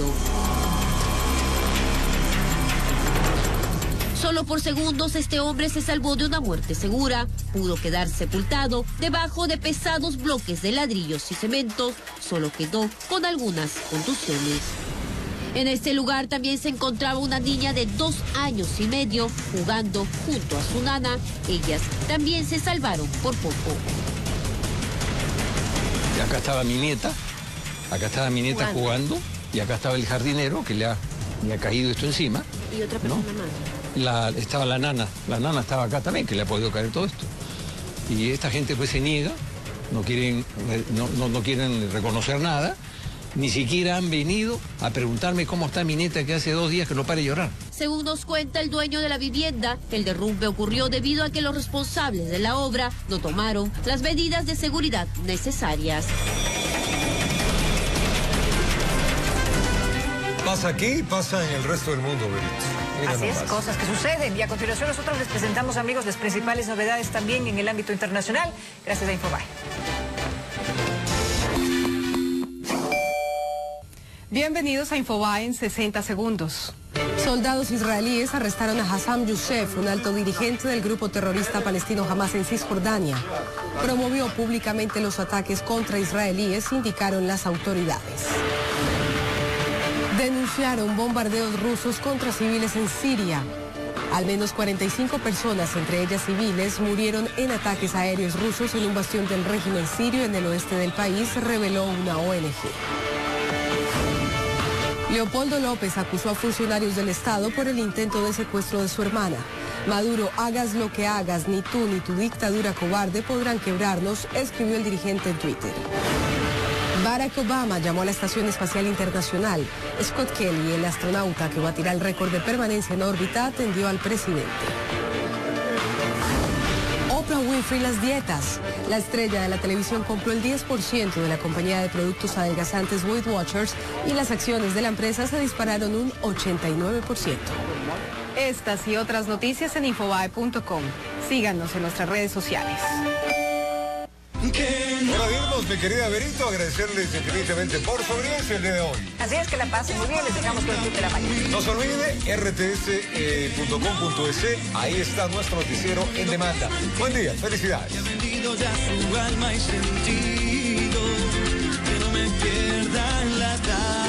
Solo por segundos este hombre se salvó de una muerte segura. Pudo quedar sepultado debajo de pesados bloques de ladrillos y cemento. Solo quedó con algunas contusiones. En este lugar también se encontraba una niña de dos años y medio jugando junto a su nana. Ellas también se salvaron por poco. Y acá estaba mi nieta, acá estaba mi nieta jugando, jugando y acá estaba el jardinero que le ha, le ha caído esto encima. Y otra persona ¿no? más. La, estaba la nana, la nana estaba acá también, que le ha podido caer todo esto. Y esta gente pues se niega, no quieren, no, no, no quieren reconocer nada, ni siquiera han venido a preguntarme cómo está mi nieta, que hace dos días que no para de llorar. Según nos cuenta el dueño de la vivienda, el derrumbe ocurrió debido a que los responsables de la obra no tomaron las medidas de seguridad necesarias. Pasa aquí, pasa en el resto del mundo, Berito. Mira Así nomás. es, cosas que suceden. Y a continuación nosotros les presentamos, amigos, las principales novedades también en el ámbito internacional. Gracias a Infobae. Bienvenidos a Infobae en sesenta segundos. Soldados israelíes arrestaron a Hassam Youssef, un alto dirigente del grupo terrorista palestino Hamas en Cisjordania. Promovió públicamente los ataques contra israelíes, indicaron las autoridades. Denunciaron bombardeos rusos contra civiles en Siria. Al menos cuarenta y cinco personas, entre ellas civiles, murieron en ataques aéreos rusos en un bastión del régimen sirio en el oeste del país, reveló una O N G. Leopoldo López acusó a funcionarios del Estado por el intento de secuestro de su hermana. Maduro, hagas lo que hagas, ni tú ni tu dictadura cobarde podrán quebrarnos, escribió el dirigente en Twitter. Barack Obama llamó a la Estación Espacial Internacional. Scott Kelly, el astronauta que batirá el récord de permanencia en órbita, atendió al presidente. Oprah Winfrey las dietas. La estrella de la televisión compró el diez por ciento de la compañía de productos adelgazantes Weight Watchers y las acciones de la empresa se dispararon un ochenta y nueve por ciento. Estas y otras noticias en Infobae punto com. Síganos en nuestras redes sociales. Hora de irnos, mi querida Berito, agradecerles infinitamente por su audiencia el día de hoy. Así es, que la pasen muy bien, les dejamos con el club de la mañana. No se olvide, r t s punto com punto e s, ahí está nuestro noticiero en demanda. Buen día, felicidades. Ya vendido ya su alma y sentido, que no me pierdan la tarde.